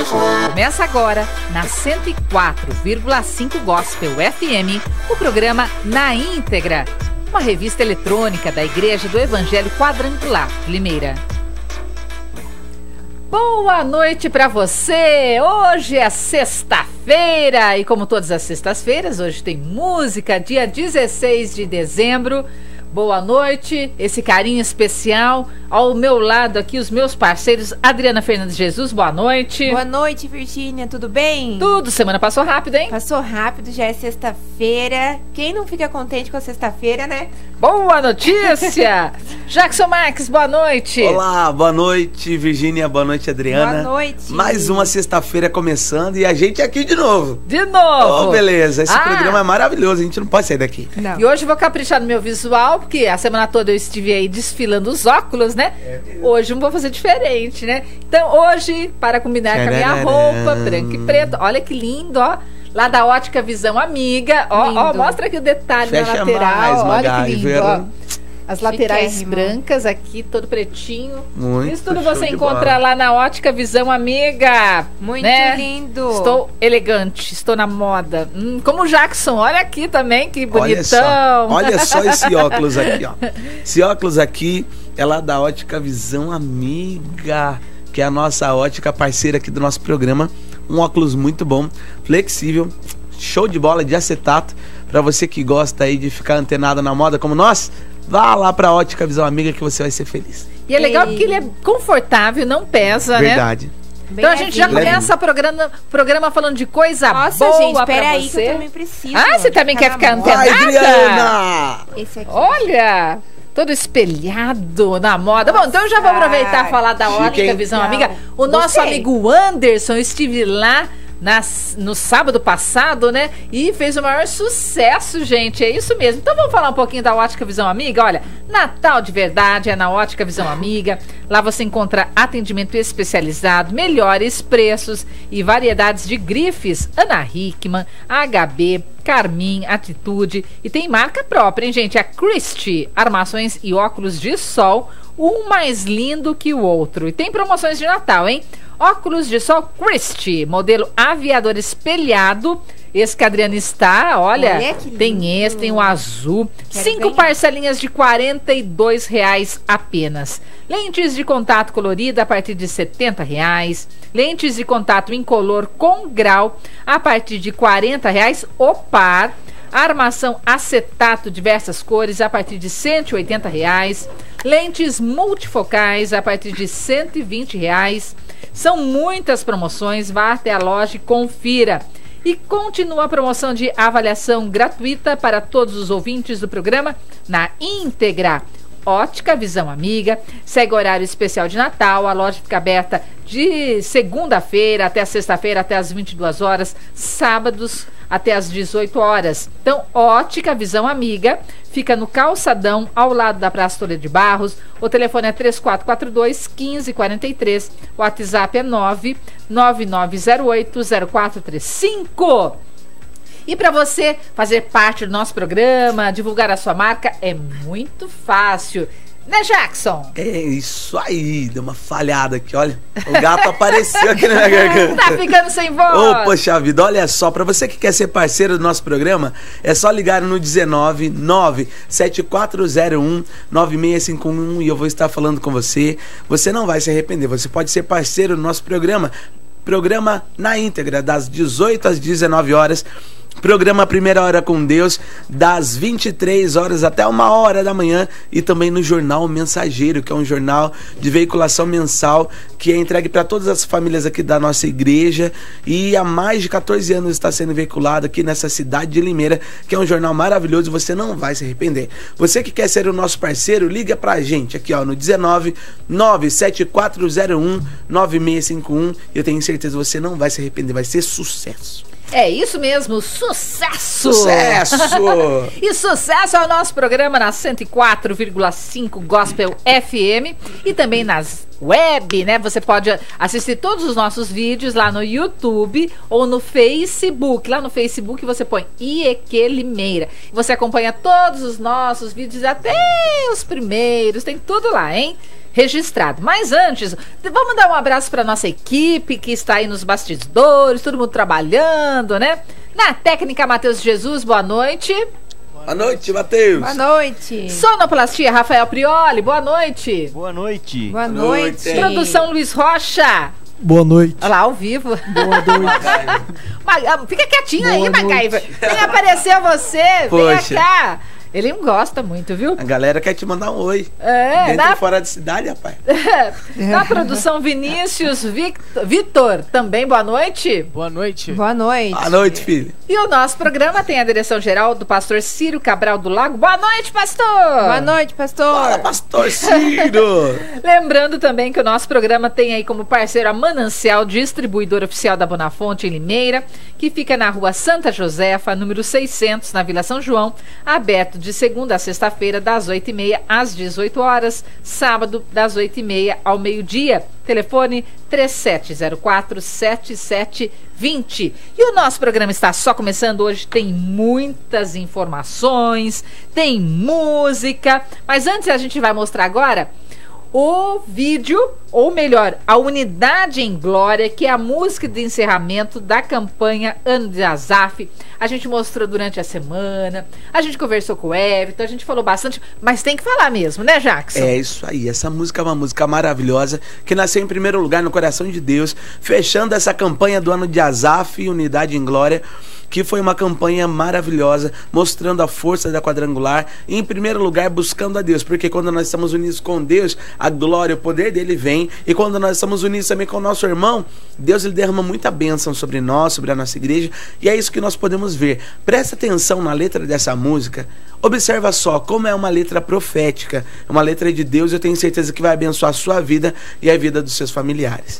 Começa agora, na 104,5 Gospel FM, o programa Na Íntegra, uma revista eletrônica da Igreja do Evangelho Quadrangular, Limeira. Boa noite para você! Hoje é sexta-feira e como todas as sextas-feiras, hoje tem música, dia 16 de dezembro. Boa noite, esse carinho especial. Ao meu lado aqui, os meus parceiros, Adriana Fernandes Jesus, boa noite. Boa noite, Virgínia, tudo bem? Tudo, semana passou rápido, hein? Passou rápido, já é sexta-feira. Quem não fica contente com a sexta-feira, né? Boa notícia! Jackson Marques, boa noite. Olá, boa noite, Virgínia, boa noite, Adriana. Boa noite. Mais uma sexta-feira começando e a gente aqui de novo. De novo! Oh, beleza, esse programa é maravilhoso, a gente não pode sair daqui. Não. E hoje eu vou caprichar no meu visual, porque a semana toda eu estive aí desfilando os óculos, né? Hoje eu vou fazer diferente, né? Então hoje, para combinar com a minha roupa, branca e preta, olha que lindo, ó. Lá da Ótica Visão Amiga, ó, mostra aqui o detalhe Fecha na lateral, mais, olha que lindo, ó. As laterais Chiquérrimo. brancas aqui, todo pretinho. Muito Isso tudo show você de encontra bola. lá na Ótica Visão Amiga. Muito né? lindo. Estou elegante, estou na moda. Como o Jackson, olha aqui também, que bonitão. Olha só esse óculos aqui, ó. Esse óculos aqui é lá da Ótica Visão Amiga, que é a nossa ótica parceira aqui do nosso programa. Um óculos muito bom, flexível, show de bola, de acetato. Pra você que gosta aí de ficar antenado na moda como nós, vá lá pra Ótica Visão Amiga que você vai ser feliz. E é legal porque ele é confortável, não pesa, Verdade. né? Então a gente já começa o programa falando de coisa Nossa, boa gente, pra peraí você. que eu também preciso. Ah, você também quer ficar na moda. Vai, antenada? Adriana! Esse aqui. Olha, todo espelhado na moda. Bom, então eu já vou aproveitar e falar da Chique, Ótica hein? Visão Não, Amiga. O nosso gostei. amigo Anderson, eu estive lá no sábado passado, né? E fez o maior sucesso, gente. É isso mesmo. Então vamos falar um pouquinho da Ótica Visão Amiga. Olha, Natal de verdade é na Ótica Visão Amiga. Lá você encontra atendimento especializado, melhores preços e variedades de grifes. Ana Hickman, HB, Carmin, Atitude. E tem marca própria, hein, gente? A Christie, armações e óculos de sol, um mais lindo que o outro. E tem promoções de Natal, hein? Óculos de sol Christie, modelo aviador espelhado. Esse que a Adriana está, olha que lindo. tem esse, tem o azul. Quero 5 ganhar. parcelinhas de R$ 42,00 apenas. Lentes de contato colorida a partir de R$ 70,00. Lentes de contato incolor com grau a partir de R$ 40,00 o par. Armação acetato diversas cores a partir de R$ 180,00. Lentes multifocais a partir de R$ 120,00. São muitas promoções, vá até a loja e confira. E continua a promoção de avaliação gratuita para todos os ouvintes do programa Na Íntegra. Ótica Visão Amiga, segue o horário especial de Natal, a loja fica aberta de segunda-feira até sexta-feira, até as 22 horas, sábados até as 18 horas. Então, Ótica Visão Amiga, fica no Calçadão, ao lado da Praça Toledo de Barros. O telefone é 3442-1543, o WhatsApp é 99908-0435. E para você fazer parte do nosso programa, divulgar a sua marca, é muito fácil. Né, Jackson? É isso aí, deu uma falhada aqui, olha. O gato apareceu aqui na minha garganta. Tá ficando sem voz. Ô, poxa vida, olha só, pra você que quer ser parceiro do nosso programa, é só ligar no 199-7401-9651 e eu vou estar falando com você. Você não vai se arrepender, você pode ser parceiro do nosso programa. Programa Na Íntegra, das 18 às 19 horas. Programa Primeira Hora com Deus, das 23 horas até 1h da manhã. E também no Jornal Mensageiro, que é um jornal de veiculação mensal que é entregue para todas as famílias aqui da nossa igreja. E há mais de 14 anos está sendo veiculado aqui nessa cidade de Limeira, que é um jornal maravilhoso, você não vai se arrepender. Você que quer ser o nosso parceiro, liga pra gente aqui, ó, no 199-7401-9651. Eu tenho certeza que você não vai se arrepender, vai ser sucesso. É isso mesmo, sucesso! Sucesso! E sucesso é o nosso programa na 104,5 Gospel FM e também nas web, né? Você pode assistir todos os nossos vídeos lá no YouTube ou no Facebook. Lá no Facebook você põe IEQ Limeira. Você acompanha todos os nossos vídeos, até os primeiros, tem tudo lá, hein? Registrado. Mas antes, vamos dar um abraço para nossa equipe que está aí nos bastidores, todo mundo trabalhando, né? Na técnica, Matheus Jesus, boa noite. Boa noite, Matheus. Boa noite. Sonoplastia, Rafael Prioli, boa noite. Boa noite. Boa noite. Produção, Luiz Rocha. Boa noite. Olha lá, ao vivo. Boa noite. Fica quietinho Boa aí, noite. MacGyver. Vem aparecer você, Poxa. vem cá. Ele não gosta muito, viu? A galera quer te mandar um oi. É, Dentro e fora de cidade, rapaz. Na produção, Vinícius Vitor, também boa noite. Boa noite. Boa noite. Boa noite, filho. E o nosso programa tem a direção geral do pastor Círio Cabral do Lago. Boa noite, pastor! Boa noite, pastor. Fala, pastor Ciro. Lembrando também que o nosso programa tem aí como parceiro a Manancial, distribuidora oficial da Bonafonte em Limeira, que fica na rua Santa Josefa, número 600, na Vila São João, aberto de segunda a sexta-feira, das 8h30 às 18 horas, sábado, das 8h30 ao meio-dia. Telefone 3704-7720. E o nosso programa está só começando hoje, tem muitas informações, tem música, mas antes a gente vai mostrar agora o vídeo, ou melhor, a Unidade em Glória, que é a música de encerramento da campanha Ano de Azaf. A gente mostrou durante a semana, a gente conversou com o Everton, a gente falou bastante, mas tem que falar mesmo, né, Jackson? É isso aí, essa música é uma música maravilhosa, que nasceu em primeiro lugar no coração de Deus, fechando essa campanha do Ano de Azaf, Unidade em Glória, que foi uma campanha maravilhosa, mostrando a força da quadrangular e, em primeiro lugar, buscando a Deus, porque quando nós estamos unidos com Deus, a glória, o poder dele vem, e quando nós estamos unidos também com o nosso irmão, Deus ele derrama muita bênção sobre nós, sobre a nossa igreja, e é isso que nós podemos ver. Presta atenção na letra dessa música, observa só como é uma letra profética, é uma letra de Deus, eu tenho certeza que vai abençoar a sua vida e a vida dos seus familiares.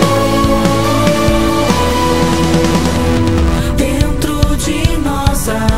Dentro de nossa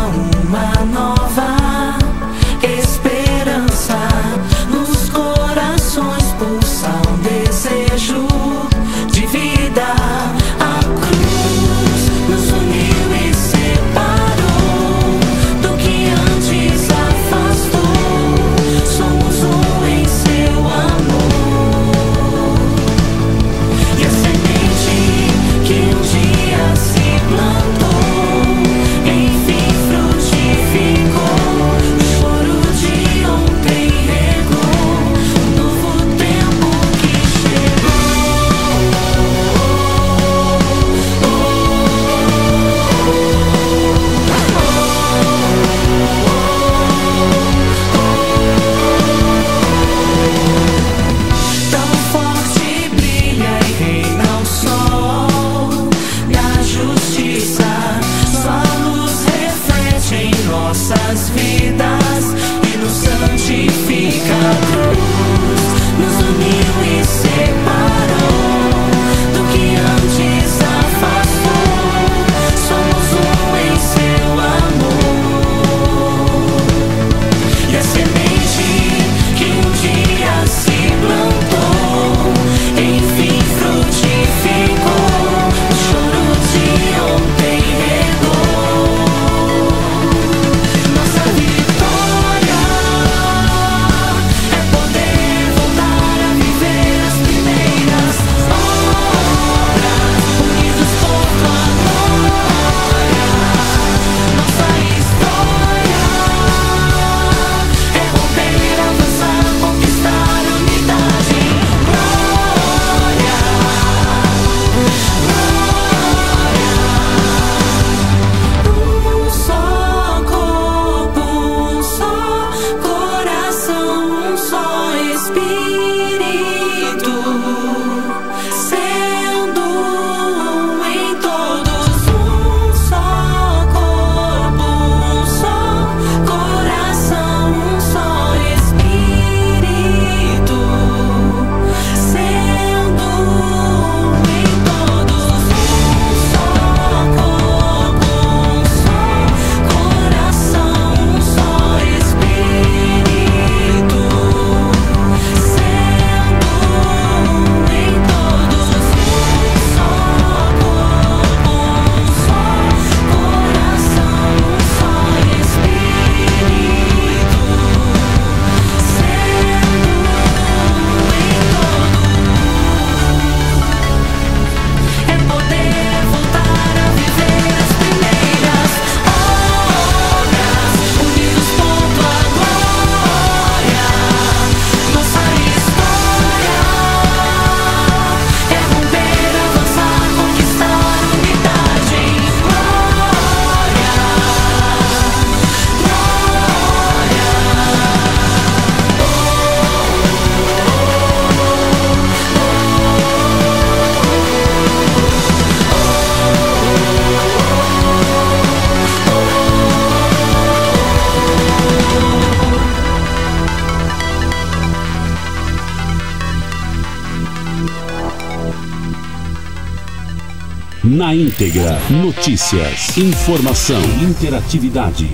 Na íntegra, notícias, informação, interatividade.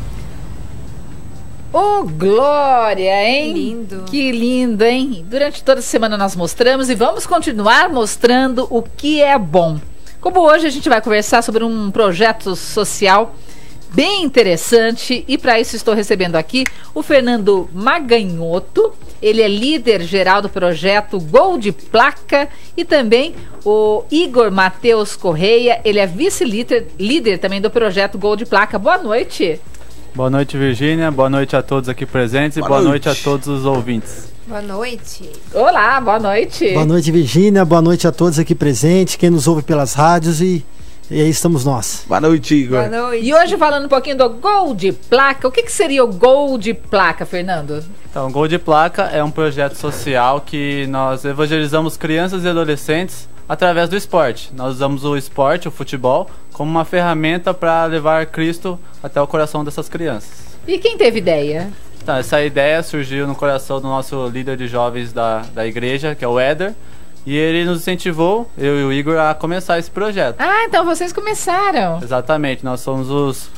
Ô, Glória, hein? Lindo. Que lindo, hein? Durante toda a semana nós mostramos e vamos continuar mostrando o que é bom. Como hoje a gente vai conversar sobre um projeto social bem interessante e para isso estou recebendo aqui o Fernando Maganhoto. Ele é líder geral do projeto Gol de Placa e também o Igor Matheus Correia. Ele é vice-líder também do projeto Gol de Placa. Boa noite. Boa noite, Virgínia. Boa noite a todos aqui presentes e boa noite a todos os ouvintes. Boa noite. Olá, boa noite. Boa noite, Virgínia. Boa noite a todos aqui presentes, quem nos ouve pelas rádios e aí estamos nós. Boa noite, Igor. Boa noite. E hoje falando um pouquinho do Gol de Placa. O que seria o Gol de Placa, Fernando? Então, o Gol de Placa é um projeto social que nós evangelizamos crianças e adolescentes através do esporte. Nós usamos o esporte, o futebol, como uma ferramenta para levar Cristo até o coração dessas crianças. E quem teve ideia? Então, essa ideia surgiu no coração do nosso líder de jovens da igreja, que é o Éder, e ele nos incentivou, eu e o Igor, a começar esse projeto. Ah, então vocês começaram. Exatamente, nós somos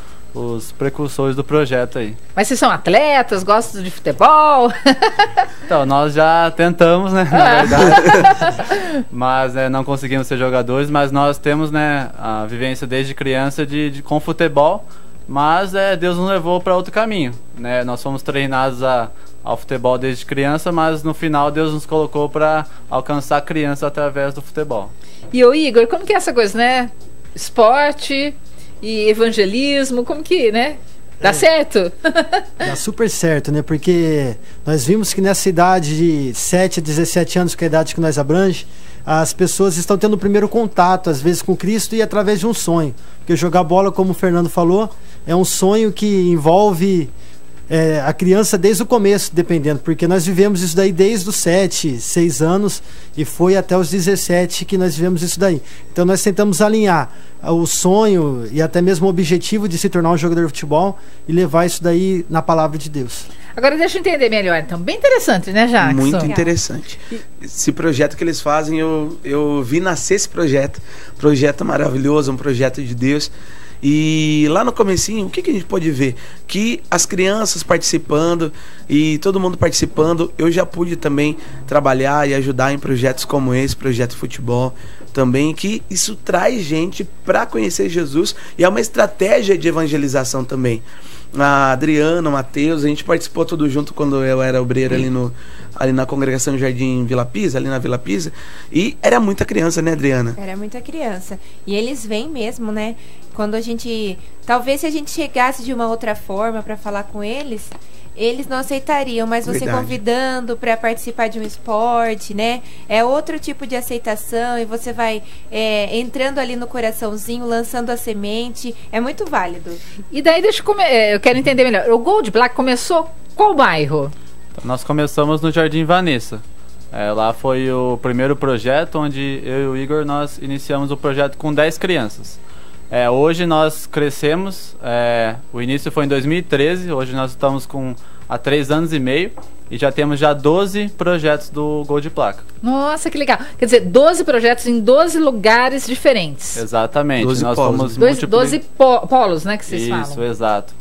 os precursores do projeto aí. Mas vocês são atletas, gostam de futebol? Então, nós já tentamos, né, na verdade, mas não conseguimos ser jogadores, mas nós temos, né, a vivência desde criança com futebol, mas Deus nos levou para outro caminho, né, nós fomos treinados ao futebol desde criança, mas no final Deus nos colocou para alcançar a criança através do futebol. E o Igor, como que é essa coisa, né, esporte e evangelismo, como que, né? Dá certo? Dá super certo, né? Porque nós vimos que nessa idade de 7 a 17 anos, que é a idade que nós abrange, as pessoas estão tendo o primeiro contato, às vezes, com Cristo e através de um sonho. Porque jogar bola, como o Fernando falou, é um sonho que envolve a criança desde o começo, dependendo, porque nós vivemos isso daí desde os 7, 6 anos e foi até os 17 que nós vivemos isso daí. Então nós tentamos alinhar o sonho e até mesmo o objetivo de se tornar um jogador de futebol e levar isso daí na palavra de Deus. Agora deixa eu entender melhor, então. Bem interessante, né, Jackson? Muito interessante. Esse projeto que eles fazem, eu vi nascer esse projeto maravilhoso, um projeto de Deus. E lá no comecinho, o que a gente pode ver? Que as crianças participando e todo mundo participando, eu já pude também trabalhar e ajudar em projetos como esse, projeto de futebol também, que isso traz gente para conhecer Jesus e é uma estratégia de evangelização também. A Adriana, o Matheus, a gente participou tudo junto quando eu era obreiro ali na congregação Jardim Vila Pisa, ali na Vila Pisa, e era muita criança, né, Adriana? Era muita criança. E eles vêm mesmo, né? Quando a gente... Talvez se a gente chegasse de uma outra forma para falar com eles, eles não aceitariam, mas você Verdade. Convidando para participar de um esporte, né? É outro tipo de aceitação e você vai entrando ali no coraçãozinho, lançando a semente. É muito válido. E daí eu quero entender melhor. O Gol de Placa começou qual bairro? Então, nós começamos no Jardim Vanessa. Lá foi o primeiro projeto onde eu e o Igor nós iniciamos o projeto com 10 crianças. Hoje nós crescemos, o início foi em 2013, hoje nós estamos há 3 anos e meio e já temos 12 projetos do Gol de Placa. Nossa, que legal. Quer dizer, 12 projetos em 12 lugares diferentes. Exatamente. 12 nós polos. fomos 12 polos, né, que vocês falam. Isso, exato.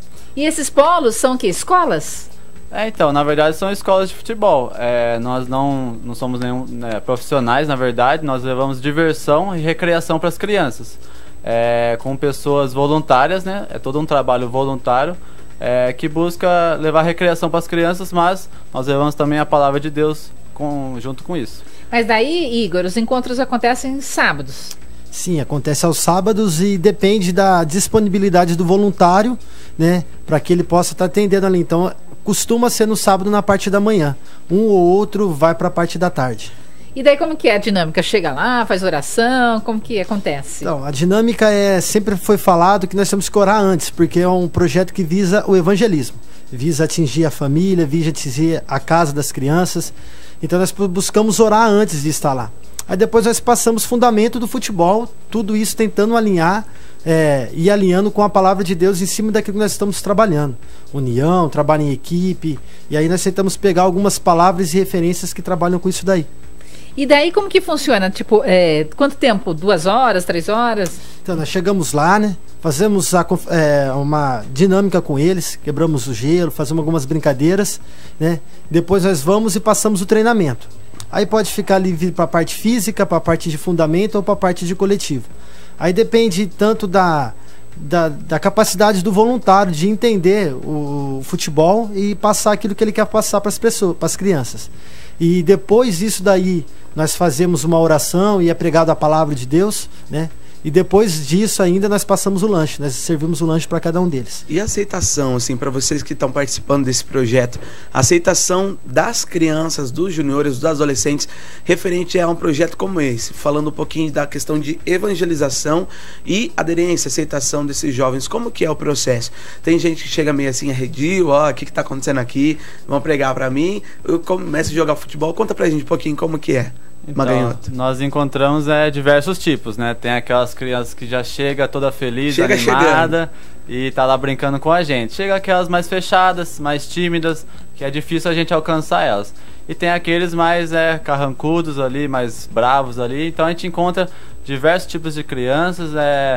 E esses polos são o quê? Escolas? Então, na verdade são escolas de futebol. Nós não somos profissionais, na verdade, nós levamos diversão e recreação para as crianças. Com pessoas voluntárias, né? É todo um trabalho voluntário que busca levar recreação para as crianças, mas nós levamos também a palavra de Deus junto com isso. Mas daí, Igor, os encontros acontecem sábados. Sim, acontece aos sábados e depende da disponibilidade do voluntário, né? Para que ele possa estar atendendo ali. Então, costuma ser no sábado na parte da manhã. Um ou outro vai para a parte da tarde. E daí como que é a dinâmica? Chega lá, faz oração, como que acontece? Então, a dinâmica sempre foi falado que nós temos que orar antes, porque é um projeto que visa o evangelismo. Visa atingir a família, visa atingir a casa das crianças. Então nós buscamos orar antes de estar lá. Aí depois nós passamos fundamento do futebol, tudo isso tentando alinhar e alinhando com a palavra de Deus em cima daquilo que nós estamos trabalhando. União, trabalho em equipe, e aí nós tentamos pegar algumas palavras e referências que trabalham com isso daí. E daí como que funciona? Tipo, quanto tempo? 2 horas, 3 horas? Então, nós chegamos lá, né? Fazemos uma dinâmica com eles, quebramos o gelo, fazemos algumas brincadeiras, né? Depois nós vamos e passamos o treinamento. Aí pode ficar livre para a parte física, para a parte de fundamento ou para a parte de coletivo. Aí depende tanto da capacidade do voluntário de entender o futebol e passar aquilo que ele quer passar para as pessoas, para as crianças. E depois disso daí, nós fazemos uma oração e é pregado a palavra de Deus, né? E depois disso ainda nós passamos o lanche, nós servimos o lanche para cada um deles. E a aceitação, assim, para vocês que estão participando desse projeto, a aceitação das crianças, dos juniores, dos adolescentes, referente a um projeto como esse, falando um pouquinho da questão de evangelização e aderência, aceitação desses jovens, como que é o processo? Tem gente que chega meio assim, arredio, ó, o que tá acontecendo aqui? Vão pregar para mim, eu começo a jogar futebol, conta pra gente um pouquinho como que é. Então, nós encontramos diversos tipos, né? Tem aquelas crianças que já chega toda feliz, animada e tá lá brincando com a gente. Chega aquelas mais fechadas, mais tímidas, que é difícil a gente alcançar elas. E tem aqueles mais carrancudos ali, mais bravos ali. Então a gente encontra diversos tipos de crianças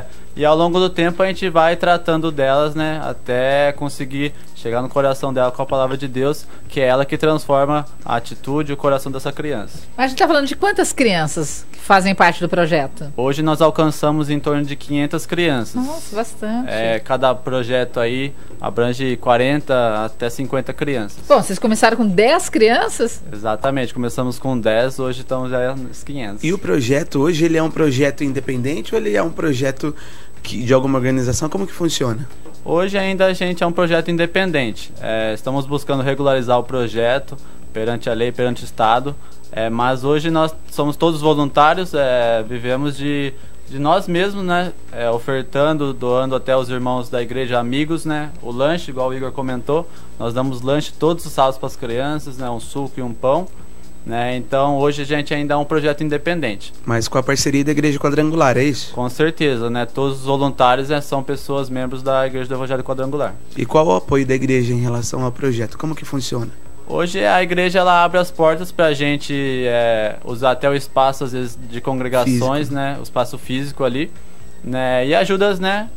e ao longo do tempo a gente vai tratando delas, né? Até conseguir chegar no coração dela com a palavra de Deus, que é ela que transforma a atitude e o coração dessa criança. Mas a gente tá falando de quantas crianças que fazem parte do projeto? Hoje nós alcançamos em torno de 500 crianças. Nossa, bastante. Cada projeto aí abrange 40 até 50 crianças. Bom, vocês começaram com 10 crianças? Exatamente, começamos com 10, hoje estamos já nos 500. E o projeto hoje, ele é um projeto independente ou ele é um projeto de alguma organização? Como que funciona? Hoje ainda a gente é um projeto independente. Estamos buscando regularizar o projeto perante a lei, perante o Estado. Mas hoje nós somos todos voluntários, vivemos de nós mesmos, né? Ofertando, doando até os irmãos da igreja amigos, né? O lanche, igual o Igor comentou, nós damos lanche todos os sábados para as crianças, né? Um suco e um pão. Né? Então hoje a gente ainda é um projeto independente. Mas com a parceria da Igreja Quadrangular, é isso? Com certeza, né? Todos os voluntários são pessoas membros da Igreja do Evangelho Quadrangular. E qual o apoio da igreja em relação ao projeto? Como que funciona? Hoje a igreja ela abre as portas para a gente usar até o espaço às vezes de congregações, físico, né? O espaço físico ali, né? E ajuda, né?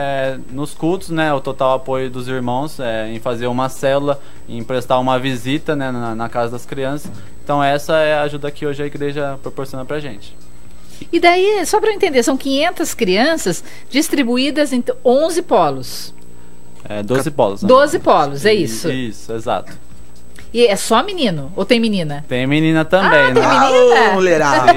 Nos cultos, né, o total apoio dos irmãos em fazer uma célula, em prestar uma visita, né, na casa das crianças. Então essa é a ajuda que hoje a igreja proporciona pra gente. E daí, só para eu entender, são 500 crianças distribuídas em 11 polos. 12 polos. Né? 12 polos, é isso? Isso, exato. E é só menino? Ou tem menina? Tem menina também, né? Tem menina? Mulherada.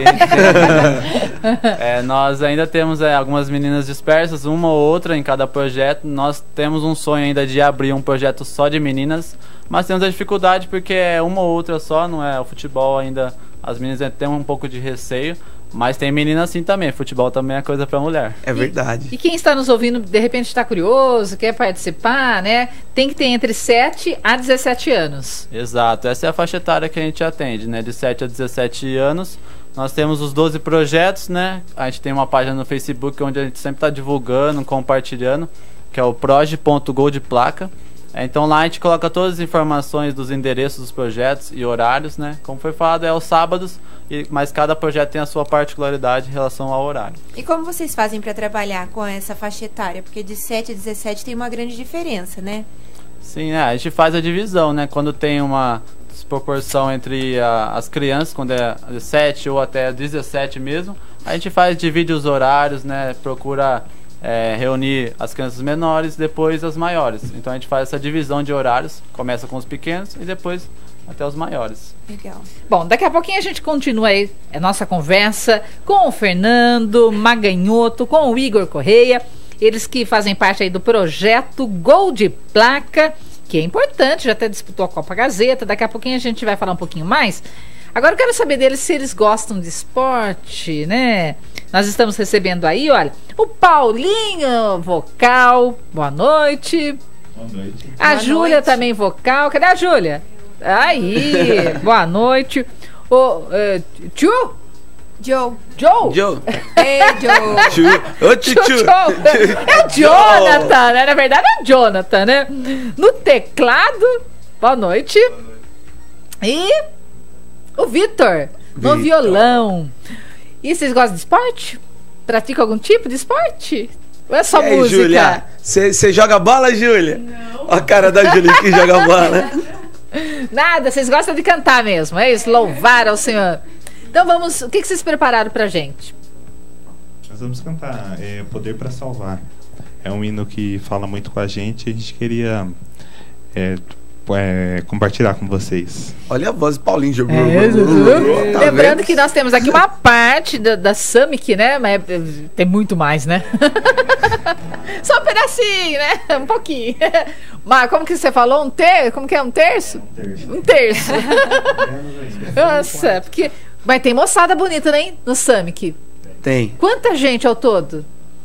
Nós ainda temos algumas meninas dispersas, uma ou outra em cada projeto. Nós temos um sonho ainda de abrir um projeto só de meninas, mas temos a dificuldade porque é uma ou outra só, não é? O futebol ainda, as meninas ainda têm um pouco de receio. Mas tem menina assim também, futebol também é coisa pra mulher. É verdade. E quem está nos ouvindo, de repente está curioso, quer participar, né? Tem que ter entre 7 a 17 anos. Exato, essa é a faixa etária que a gente atende, né? De 7 a 17 anos. Nós temos os 12 projetos, né? A gente tem uma página no Facebook onde a gente sempre está divulgando, compartilhando, que é o proje.goldplaca. Então lá a gente coloca todas as informações dos endereços dos projetos e horários, né? Como foi falado, é aos sábados, mas cada projeto tem a sua particularidade em relação ao horário. E como vocês fazem para trabalhar com essa faixa etária? Porque de 7 a 17 tem uma grande diferença, né? Sim, a gente faz a divisão, né? Quando tem uma desproporção entre as crianças, quando é 7 ou até 17 mesmo, a gente divide os horários, né? Procura reunir as crianças menores, depois as maiores. Então a gente faz essa divisão de horários, começa com os pequenos e depois até os maiores. Legal. Bom, daqui a pouquinho a gente continua aí a nossa conversa com o Fernando Maganhoto, com o Igor Correia, eles que fazem parte aí do projeto Gol de Placa, que é importante, já até disputou a Copa Gazeta. Daqui a pouquinho a gente vai falar um pouquinho mais. Agora eu quero saber deles se eles gostam de esporte, né? Nós estamos recebendo aí, olha, o Paulinho, vocal. Boa noite. Boa noite. A Júlia também, vocal. Cadê a Júlia? Aí, boa noite. O Tio? Joe. Joe? Joe. Ei, Joe. Ô, Tio. É o Jonathan, né? Na verdade é o Jonathan, né? No teclado. Boa noite. E o Vitor. no violão. E vocês gostam de esporte? Praticam algum tipo de esporte? Ou é só música? Júlia, você joga bola, Júlia? Não. Ó a cara da Júlia que joga bola. Nada, vocês gostam de cantar mesmo, é isso? Louvar ao Senhor. Então vamos, o que vocês prepararam pra gente? Nós vamos cantar Poder para Salvar. É um hino que fala muito com a gente queria compartilhar com vocês. Olha a voz do Paulinho. Tá lembrando que nós temos aqui uma parte da Samic, né? Mas tem muito mais, né? Só um pedacinho, né? Um pouquinho. Mas como que você falou? Como que é? Um terço? Um terço. Nossa, porque... Mas tem moçada bonita, né? No Samic. Tem. Quanta gente ao todo?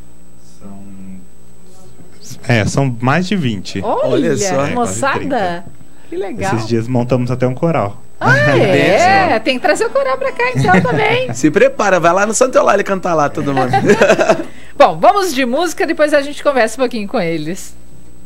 São mais de 20. Olha só. Moçada. Que legal. Esses dias montamos até um coral. Tem que trazer o coral pra cá então também. Se prepara, vai lá no Santo Eulália cantar lá, todo mundo. Bom, vamos de música, depois a gente conversa um pouquinho com eles.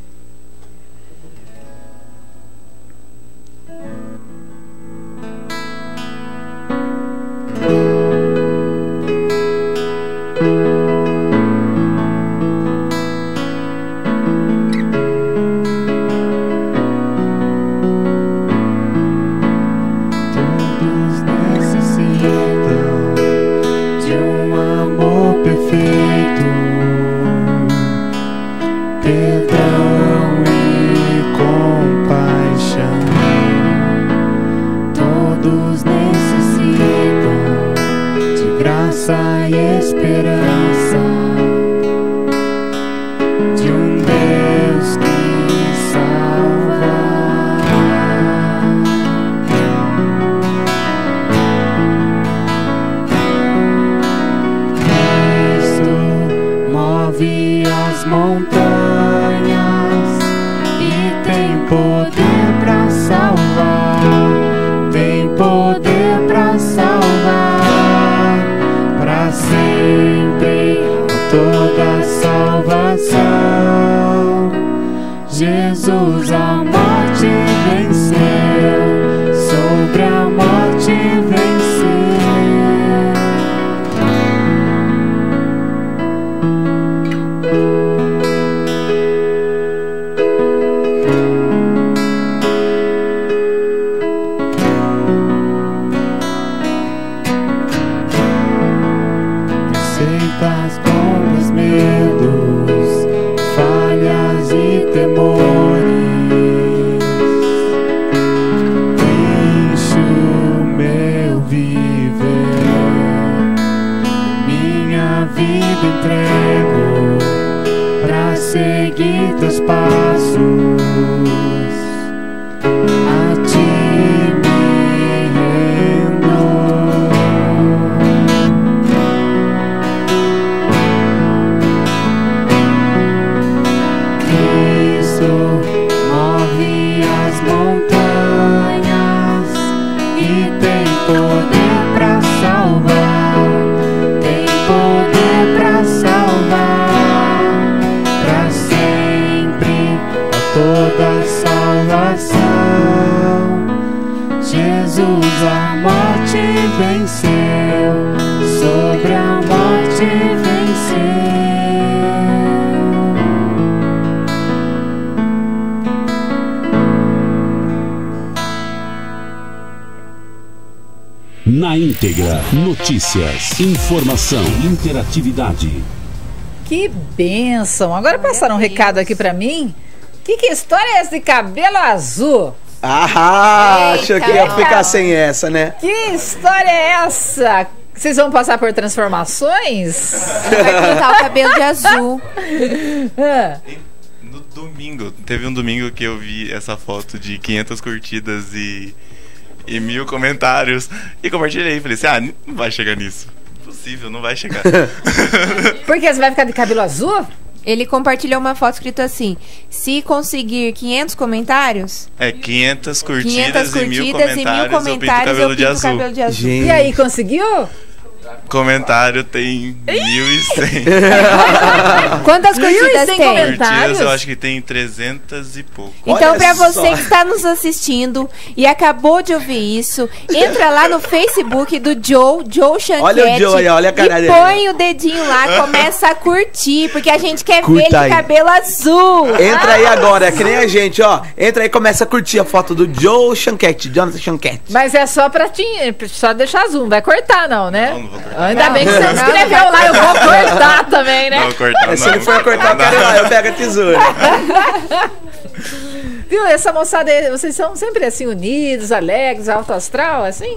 Jesus a morte venceu, sobre a morte venceu. Aceitas com os medos, falhas e temores, enche o meu viver, minha vida entrego pra seguir teus passos, a ti me rendo. Move as montanhas e tem poder pra salvar, tem poder pra salvar, pra sempre, a toda salvação. Jesus a morte venceu, sobre a morte venceu. Na íntegra, notícias, informação, interatividade. Que bênção! Agora passaram um recado aqui pra mim. Que história é essa de cabelo azul? Achou que ia ficar sem essa, né? Que história é essa? Vocês vão passar por transformações? Vai pintar o cabelo de azul. No domingo, teve um domingo que eu vi essa foto de 500 curtidas e 1000 comentários e compartilhei. Falei assim, não vai chegar nisso. Impossível, não vai chegar. Por que você vai ficar de cabelo azul? Ele compartilhou uma foto escrito assim: se conseguir 500 comentários... 500 curtidas e 1000 comentários, eu pinto o cabelo de azul. E aí, conseguiu? Comentário tem 1.100. Quantas curtidas 1.100 tem? comentários? Eu acho que tem 300 e pouco. Então, Olha pra você só. que está nos assistindo e acabou de ouvir isso, entra lá no Facebook do Joe Chanquete. Olha o Joe aí, olha a cara e dele. põe o dedinho lá, começa a curtir, porque a gente quer Curta ver ele aí. de cabelo azul. Entra aí agora, é que nem a gente, ó. Entra aí e começa a curtir a foto do Joe Chanquete, Jonathan Chanquete. Mas é só pra só deixar zoom, não vai cortar não, né? Não vou cortar. Ainda Não, bem que você não, escreveu lá, eu vou cortar também, né? Não, cortar Se ele não. for cortar, eu quero ir lá, eu pego a tesoura. Viu, essa moçada, vocês são sempre assim, unidos, alegres, alto astral, assim?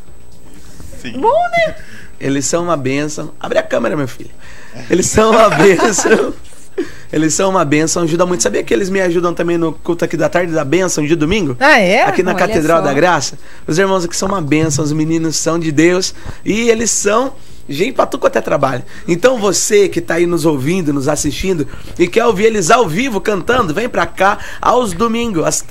Sim. Bom, né? Eles são uma bênção. Abre a câmera, meu filho. Eles são uma bênção. Eles são uma bênção, ajudam muito. Sabia que eles me ajudam também no culto aqui da tarde da bênção de domingo? Ah, é? Aqui na Olha Catedral só. da Graça. Os irmãos aqui são uma bênção, os meninos são de Deus. E eles são gente pra tudo quanto é trabalho. Então você que tá aí nos ouvindo, nos assistindo e quer ouvir eles ao vivo cantando, vem pra cá aos domingos, às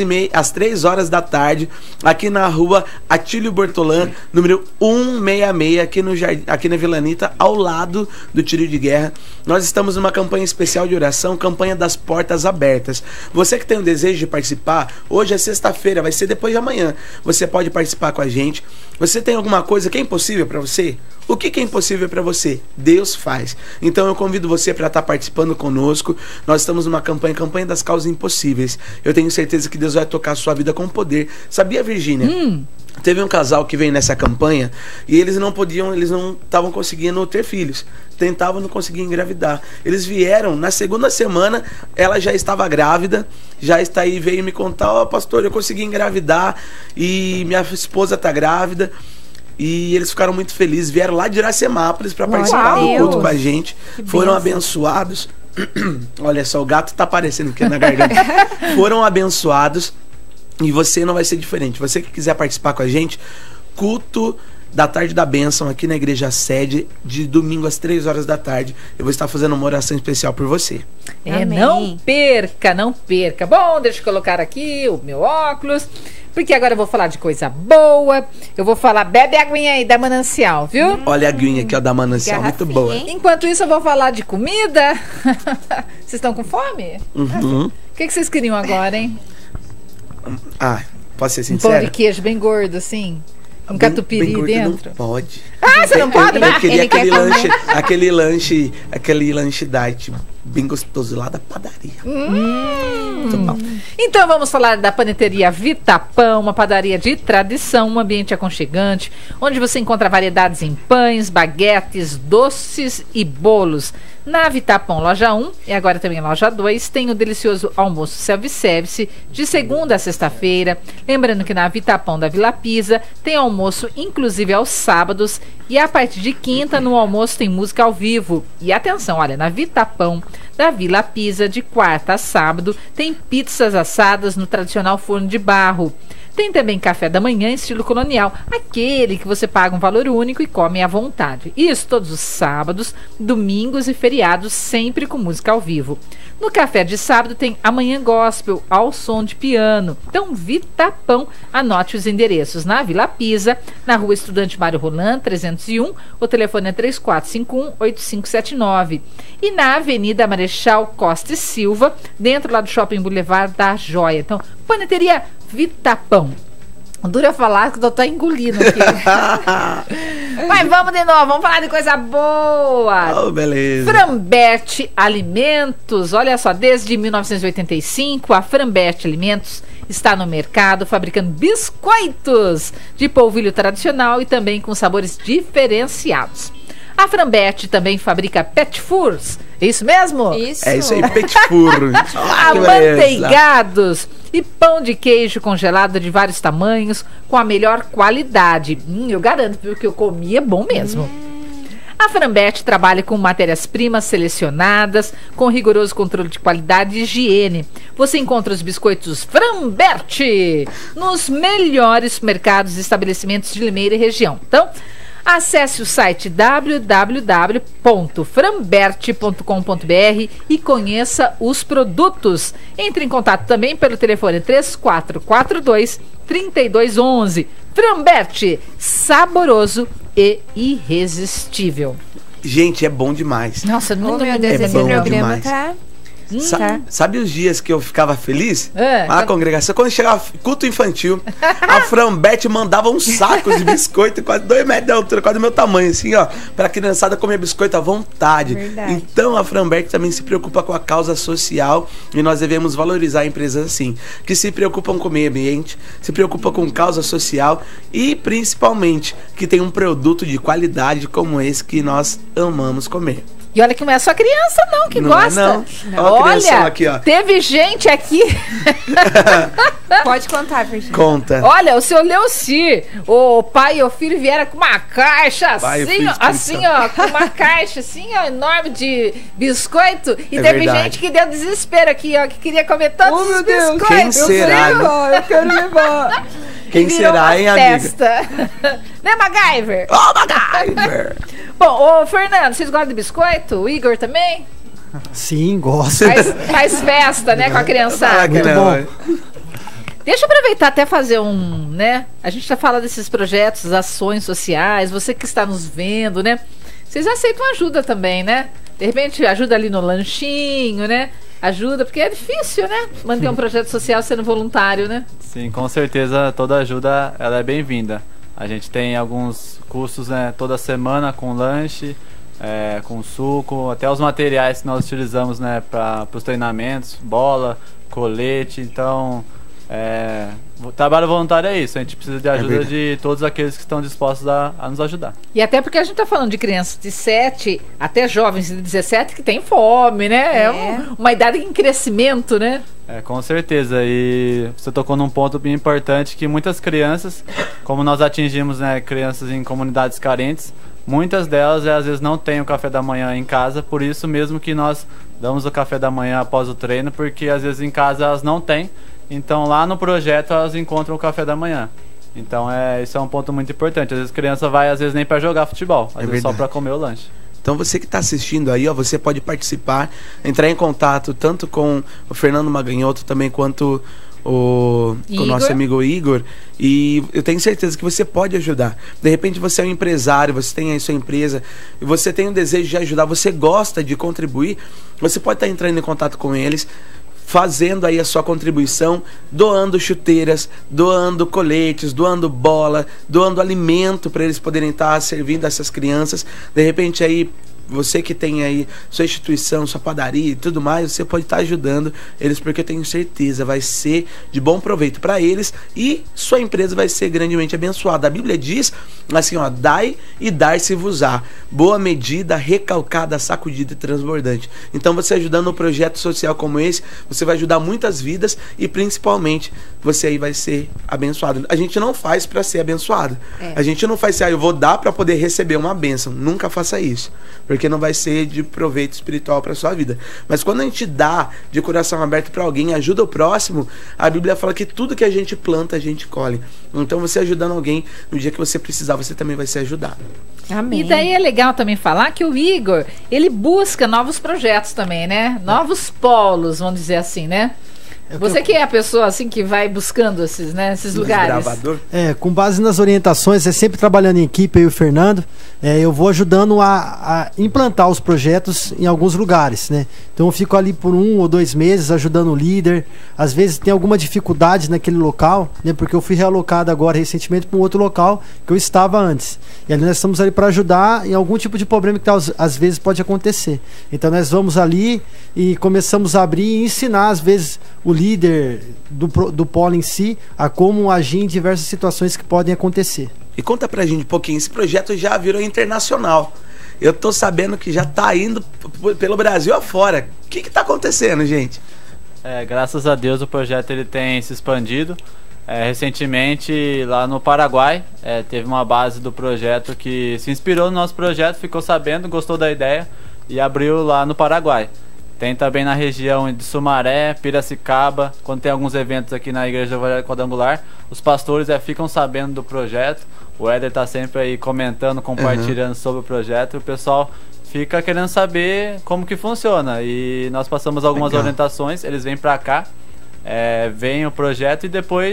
3 horas da tarde, aqui na rua Atílio Bortolã, número 166, aqui no aqui na Vila Anitta, ao lado do tiro de guerra. Nós estamos numa campanha especial de oração, campanha das portas abertas. Você que tem o desejo de participar, hoje é sexta-feira, vai ser depois de amanhã. Você pode participar com a gente. Você tem alguma coisa que é impossível pra você? O que é impossível para você? Deus faz. Então eu convido você para estar participando conosco. Nós estamos numa campanha das causas impossíveis. Eu tenho certeza que Deus vai tocar a sua vida com poder. Sabia, Virgínia? Teve um casal que veio nessa campanha e eles não estavam conseguindo ter filhos. Tentavam, não conseguiam engravidar. Eles vieram, na segunda semana, ela já estava grávida, já está aí, veio me contar, ó, pastor, eu consegui engravidar e minha esposa está grávida. E eles ficaram muito felizes, vieram lá de Iracemápolis para participar do Deus. culto com a gente. Que Foram bênção. abençoados. Olha só, o gato tá aparecendo aqui na garganta. Foram abençoados e você não vai ser diferente. Você que quiser participar com a gente, culto da tarde da bênção aqui na igreja sede, de domingo às 3 horas da tarde. Eu vou estar fazendo uma oração especial por você. É, Amém. não perca, não perca. Bom, deixa eu colocar aqui o meu óculos, porque agora eu vou falar de coisa boa. Eu vou falar, bebe a aguinha aí da Manancial, viu? Olha a aguinha aqui, ó, da Manancial, muito Garrafinha, boa. hein? Enquanto isso, eu vou falar de comida. Vocês estão com fome? Uhum. O que vocês queriam agora, hein? Ah, posso ser Um pão sincero? de queijo bem gordo, assim? Um Bem- catupiry bem gordo dentro? Não pode. Ah, você não pode? Eu queria Ele quer aquele lanche diet bem gostoso lá da padaria. Muito bom. Então vamos falar da paneteria Vitapão, uma padaria de tradição, um ambiente aconchegante, onde você encontra variedades em pães, baguetes, doces e bolos. Na Vitapão Loja 1 e agora também Loja 2 tem o delicioso almoço self-service de segunda a sexta-feira. Lembrando que na Vitapão da Vila Pisa tem almoço inclusive aos sábados e a partir de quinta no almoço tem música ao vivo. E atenção, olha, na Vitapão da Vila Pisa de quarta a sábado tem pizzas assadas no tradicional forno de barro. Tem também café da manhã em estilo colonial, aquele que você paga um valor único e come à vontade. Isso todos os sábados, domingos e feriados, sempre com música ao vivo. No café de sábado tem Amanhã Gospel, ao som de piano. Então, Vitapão, anote os endereços na Vila Pisa, na Rua Estudante Mário Roland, 301, o telefone é 3451-8579. E na Avenida Marechal Costa e Silva, dentro lá do Shopping Boulevard da Joia. Então, paneteria Vitapão. Dura falar que eu tô engolindo aqui. Mas vamos de novo, vamos falar de coisa boa. Oh, beleza. Frambert Alimentos, olha só, desde 1985 a Frambert Alimentos está no mercado fabricando biscoitos de polvilho tradicional e também com sabores diferenciados. A Frambert também fabrica pet furs, é isso mesmo? Isso. É isso aí, petit four. Ah, que beleza. Amanteigados e pão de queijo congelado de vários tamanhos com a melhor qualidade. Eu garanto, porque eu comi é bom mesmo. A Frambert trabalha com matérias-primas selecionadas, com rigoroso controle de qualidade e higiene. Você encontra os biscoitos Frambert nos melhores mercados e estabelecimentos de Limeira e região. Então, acesse o site www.frambert.com.br e conheça os produtos. Entre em contato também pelo telefone 3442-3211. Frambert, saboroso e irresistível. Gente, é bom demais. Nossa, Oh, meu Deus, É esse bom programa demais. tá... Sabe os dias que eu ficava feliz? É, Na congregação, quando chegava culto infantil, a Frambete mandava uns sacos de biscoito, quase 2 metros de altura, quase do meu tamanho, assim, ó, pra criançada comer biscoito à vontade. Verdade. Então a Frambete também se preocupa com a causa social e nós devemos valorizar empresas assim, que se preocupam com o meio ambiente, se preocupam com causa social e principalmente que tem um produto de qualidade como esse que nós amamos comer. E olha que não é só criança, não, que Não gosta. é, não. Ó a crianção Olha, aqui, ó. teve gente aqui. Pode contar, Virgínia. Conta. Olha, o seu Leuci, o pai e o filho vieram com uma caixa Pai, assim, filho, ó, Espírito assim, Santo. ó, com uma caixa assim, ó, enorme de biscoito. E É teve verdade. gente que deu desespero aqui, ó, que queria comer todos os biscoitos. Quem será, né? Eu quero levar. Quem E virou será, uma hein, amiga? festa. Né, MacGyver? Oh, MacGyver! Bom, ô Fernando, vocês gostam de biscoito? O Igor também? Sim, gosto. Faz festa, né, com a criançada. Fala que Muito não, bom. é. Deixa eu aproveitar até fazer né? A gente tá falando desses projetos, ações sociais, você que está nos vendo, né? Vocês aceitam ajuda também, né? De repente ajuda ali no lanchinho, né? Ajuda, porque é difícil, né? Manter um projeto social sendo voluntário, né? Sim, com certeza toda ajuda ela é bem-vinda. A gente tem alguns cursos, né, toda semana com lanche, com suco, até os materiais que nós utilizamos, né, para os treinamentos, bola, colete. Então, o trabalho voluntário é isso. A gente precisa de ajuda de todos aqueles que estão dispostos a nos ajudar. E até porque a gente tá falando de crianças de 7 até jovens de 17 que têm fome, né? Uma idade em crescimento, né? Com certeza. E você tocou num ponto bem importante que muitas crianças, como nós atingimos, né, crianças em comunidades carentes, muitas delas às vezes não têm o café da manhã em casa, por isso mesmo que nós damos o café da manhã após o treino, porque às vezes em casa elas não têm. Então lá no projeto elas encontram o café da manhã. Então isso é um ponto muito importante. Às vezes a criança vai, às vezes nem para jogar futebol, às vezes só para comer o lanche. Então você que está assistindo aí, ó, você pode participar, entrar em contato tanto com o Fernando Maganhoto também quanto com o nosso amigo Igor, e eu tenho certeza que você pode ajudar. De repente você é um empresário, você tem aí sua empresa e você tem um desejo de ajudar, você gosta de contribuir, você pode estar entrando em contato com eles, fazendo aí a sua contribuição, doando chuteiras, doando coletes, doando bola, doando alimento para eles poderem estar servindo essas crianças. De repente aí você que tem aí sua instituição, sua padaria e tudo mais, você pode estar ajudando eles, porque eu tenho certeza vai ser de bom proveito para eles e sua empresa vai ser grandemente abençoada. A Bíblia diz assim, ó, dai e dar-se-vos-á, boa medida, recalcada, sacudida e transbordante. Então você ajudando um projeto social como esse, você vai ajudar muitas vidas e principalmente você aí vai ser abençoado. A gente não faz para ser abençoado. A gente não faz assim, eu vou dar para poder receber uma bênção. Nunca faça isso, porque não vai ser de proveito espiritual para sua vida. Mas quando a gente dá de coração aberto para alguém, ajuda o próximo, a Bíblia fala que tudo que a gente planta, a gente colhe. Então você ajudando alguém, no dia que você precisar, você também vai ser ajudado. Amém. E daí é legal também falar que o Igor, ele busca novos projetos também, né? Novos polos, vamos dizer assim, né? Você que é a pessoa assim que vai buscando esses, né, esses lugares. Gravador. Com base nas orientações, sempre trabalhando em equipe, eu e o Fernando, eu vou ajudando a implantar os projetos em alguns lugares, né? Então eu fico ali por 1 ou 2 meses ajudando o líder. Às vezes tem alguma dificuldade naquele local, né? Porque eu fui realocado agora recentemente para um outro local que eu estava antes. E ali nós estamos ali para ajudar em algum tipo de problema que às vezes pode acontecer. Então nós vamos ali e começamos a abrir e ensinar às vezes o líder do polo em si a como agir em diversas situações que podem acontecer. E conta pra gente um pouquinho, esse projeto já virou internacional. Eu tô sabendo que já tá indo pelo Brasil afora. O que tá acontecendo, gente? Graças a Deus o projeto ele tem se expandido. Recentemente lá no Paraguai teve uma base do projeto que se inspirou no nosso projeto, ficou sabendo, gostou da ideia e abriu lá no Paraguai. Tem também na região de Sumaré, Piracicaba, quando tem alguns eventos aqui na Igreja Evangélica Quadrangular, os pastores ficam sabendo do projeto. O Éder tá sempre aí comentando, compartilhando sobre o projeto. O pessoal fica querendo saber como que funciona. E nós passamos algumas orientações, eles vêm pra cá, veem o projeto e depois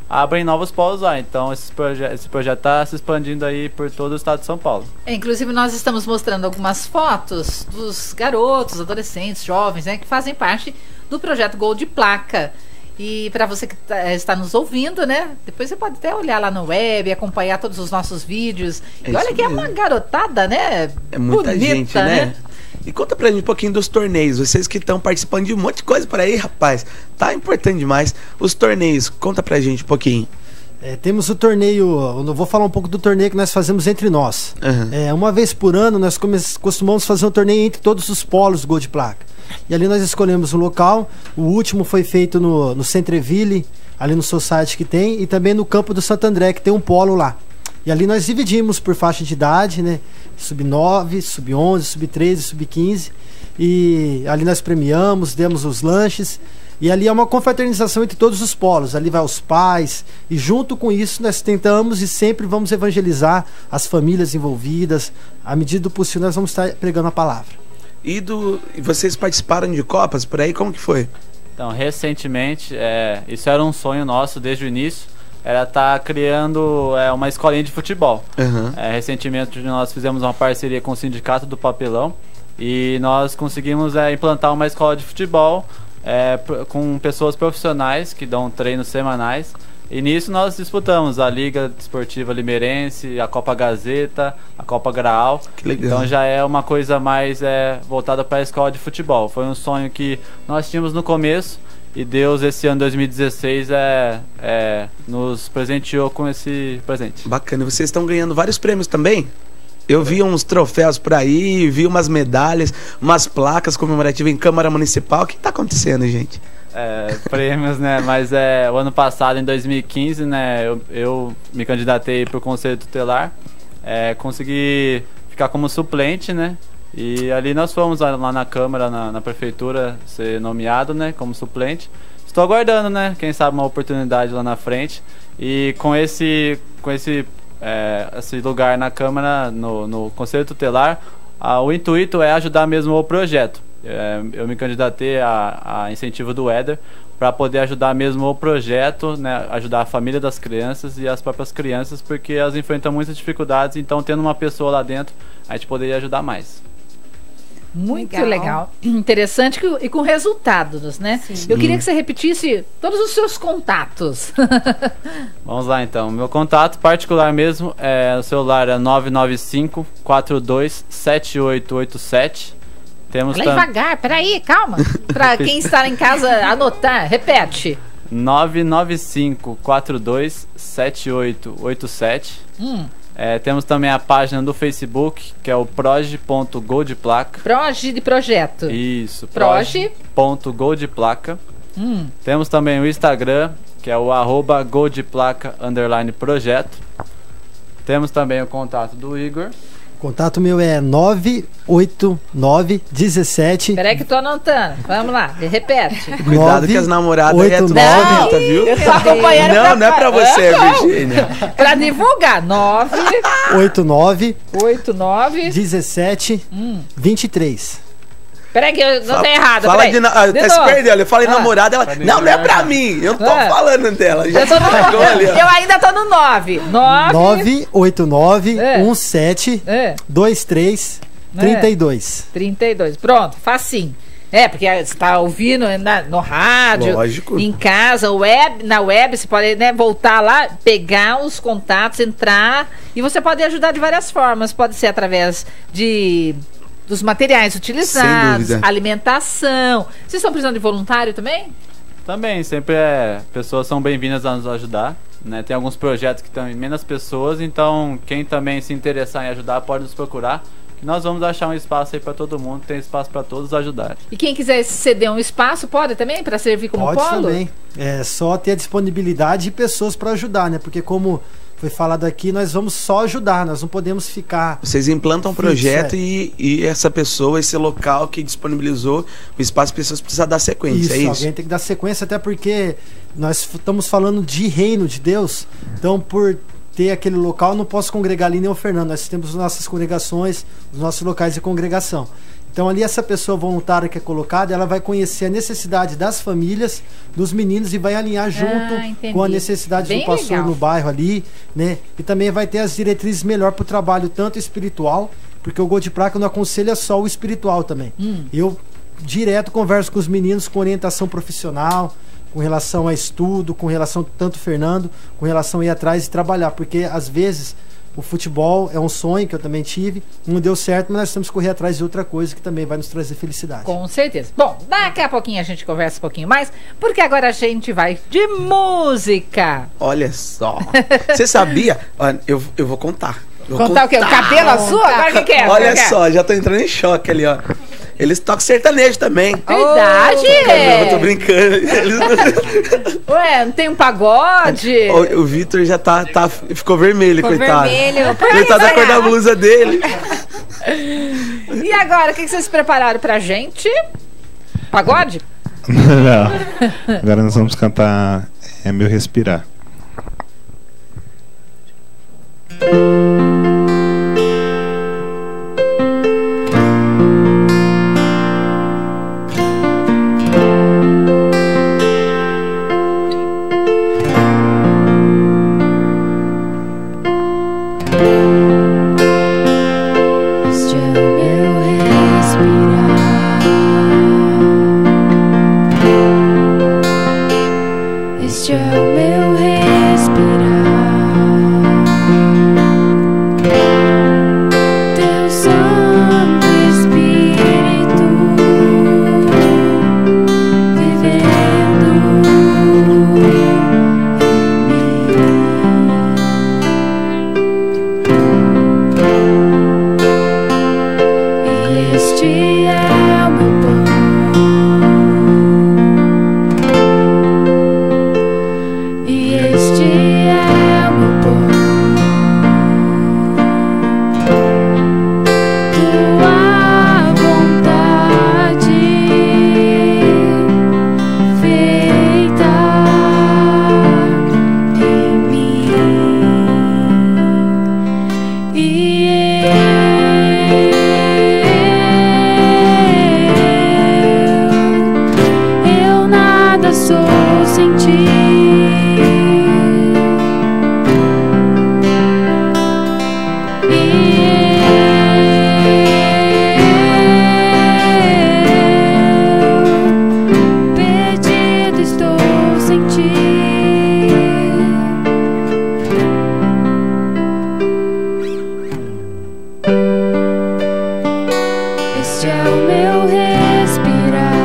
abrem novos polos lá. Então esse projeto está se expandindo aí por todo o estado de São Paulo. Inclusive nós estamos mostrando algumas fotos dos garotos, adolescentes, jovens, né, que fazem parte do projeto Gol de Placa. E para você que está nos ouvindo, né, depois você pode até olhar lá no web, acompanhar todos os nossos vídeos. E olha que é uma garotada, né? É muita bonita, gente, né? E conta pra gente um pouquinho dos torneios. Vocês que estão participando de um monte de coisa por aí, rapaz. Tá importante demais. Os torneios, conta pra gente um pouquinho. Temos o torneio, eu vou falar um pouco do torneio que nós fazemos entre nós. Uma vez por ano nós costumamos fazer um torneio entre todos os polos do Gol de Placa. E ali nós escolhemos um local. O último foi feito no Centreville, ali no Society que tem, e também no Campo do Santo André, que tem um polo lá. E ali nós dividimos por faixa de idade, né? Sub-9, sub-11, sub-13, sub-15. E ali nós premiamos, demos os lanches. E ali é uma confraternização entre todos os polos. Ali vai os pais. E junto com isso nós tentamos e sempre vamos evangelizar as famílias envolvidas. À medida do possível nós vamos estar pregando a palavra. E vocês participaram de Copas por aí? Como que foi? Então, recentemente, isso era um sonho nosso desde o início. Era estar criando uma escolinha de futebol. Recentemente nós fizemos uma parceria com o Sindicato do Papelão e nós conseguimos implantar uma escola de futebol com pessoas profissionais que dão treinos semanais. E nisso nós disputamos a Liga Esportiva Limeirense, a Copa Gazeta, a Copa Graal. Que legal. Então já é uma coisa mais voltada para a escola de futebol. Foi um sonho que nós tínhamos no começo. E Deus, esse ano 2016, nos presenteou com esse presente. Bacana. E vocês estão ganhando vários prêmios também? Eu vi uns troféus por aí, vi umas medalhas, umas placas comemorativas em Câmara Municipal. O que está acontecendo, gente? Prêmios, né? Mas o ano passado, em 2015, né, eu me candidatei para o Conselho Tutelar. Consegui ficar como suplente, né? E ali nós fomos lá na Câmara, na Prefeitura, ser nomeado, né, como suplente. Estou aguardando, né, quem sabe uma oportunidade lá na frente. E com esse lugar na Câmara, no Conselho Tutelar, o intuito é ajudar mesmo o projeto. Eu me candidatei a incentivo do Éder para poder ajudar mesmo o projeto, né, ajudar a família das crianças e as próprias crianças, porque elas enfrentam muitas dificuldades, então tendo uma pessoa lá dentro, a gente poderia ajudar mais. Muito legal. Interessante e com resultados, né? Sim. Eu queria que você repetisse todos os seus contatos. Vamos lá então. Meu contato particular mesmo o celular é 995-427887. Temos devagar, peraí, calma. Para quem está em casa anotar, repete. 995-427887. Temos também a página do Facebook, que é o proje.goldeplaca. Proje de projeto. Isso, proje.goldeplaca. Temos também o Instagram, que é o @goldeplaca_projeto. Temos também o contato do Igor. O contato meu é 98917. Peraí que tô anotando. Vamos lá, repete. Cuidado que as namoradas aí é tudo bonita, viu? Eu tô acompanhando. Não é pra você, Virgínia. Pra divulgar. 989 17 23. Peraí que eu não tenho errado. Fala se perdeu. Eu falei namorada, ela. Não é pra mim. Eu não tô falando dela. Eu ainda tô no 989 17 23 32. 32. Pronto, facinho. Porque você tá ouvindo no rádio, lógico, em casa, na web, você pode, né, voltar lá, pegar os contatos, entrar, e você pode ajudar de várias formas. Pode ser através dos materiais utilizados, alimentação. Vocês estão precisando de voluntário também? Também, sempre pessoas são bem-vindas a nos ajudar, né? Tem alguns projetos que estão em menos pessoas, então quem também se interessar em ajudar pode nos procurar. Nós vamos achar um espaço aí para todo mundo, tem espaço para todos ajudar. E quem quiser ceder um espaço, pode também, para servir como polo? Pode também. É só ter a disponibilidade de pessoas para ajudar, né? Porque como foi falado aqui, nós vamos só ajudar, nós não podemos ficar... Vocês implantam um projeto e essa pessoa, esse local que disponibilizou o espaço, as pessoas precisam dar sequência, isso, alguém tem que dar sequência, até porque nós estamos falando de reino de Deus, então por ter aquele local, eu não posso congregar ali nem o Fernando, nós temos nossas congregações, os nossos locais de congregação. Então ali essa pessoa voluntária que é colocada, ela vai conhecer a necessidade das famílias, dos meninos, e vai alinhar junto entendi. com a necessidade Bem do pastor legal. no bairro ali, né? E também vai ter as diretrizes melhor para o trabalho, tanto espiritual, porque o Gol de Placa não aconselha só o espiritual também. Eu direto converso com os meninos com orientação profissional, com relação a estudo, com relação tanto Fernando, com relação a ir atrás e trabalhar, porque às vezes o futebol é um sonho que eu também tive, não deu certo, mas nós temos que correr atrás de outra coisa que também vai nos trazer felicidade. Com certeza. Bom, daqui a pouquinho a gente conversa um pouquinho mais, porque agora a gente vai de música. Olha só. Você sabia? Olha, eu vou contar. Contar o quê? O cabelo azul? Agora o que é? Olha só, já tô entrando em choque ali, ó. Eles tocam sertanejo também. Verdade! Eu tô brincando. Ué, não tem um pagode? O Vitor já ficou vermelho, Ficou coitado. vermelho. Coitado da cor da blusa dele. E agora, o que vocês prepararam pra gente? Pagode? Não. Agora nós vamos cantar É Meu Respirar. Este é o meu respirar. Este é o meu respirar. Teu Santo Espírito vivendo em mim. Este é o meu pão. E este é o meu pão. Tua vontade feita em mim. Eu nada sou sem ti. Perdido estou sem ti. Este é o meu respirar.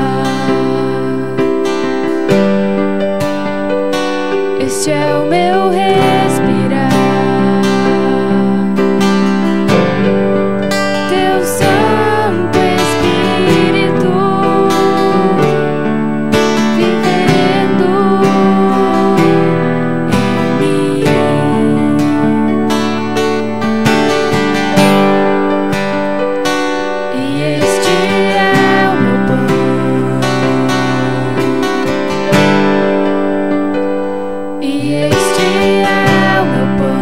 Este é o meu respirar. Teu Santo Espírito vivendo em mim. E este é o meu pão. E este é o meu pão.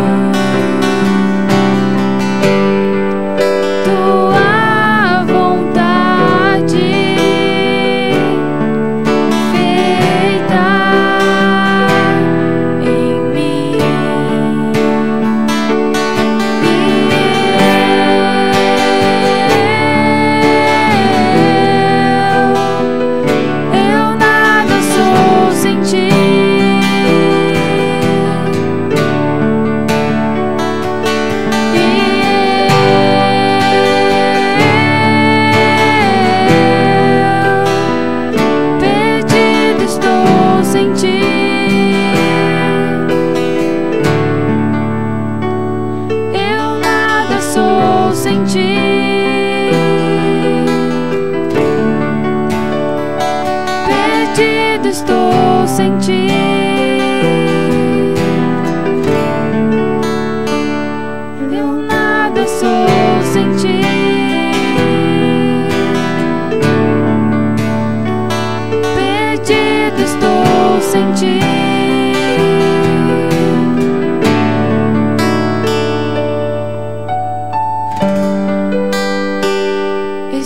Tua vontade feita em mim. Eu nada sou sem ti. Perdido estou sem ti. Eu nada sou sem ti. Perdido estou sem ti. Eu nada sou sem ti. Perdido estou sem ti.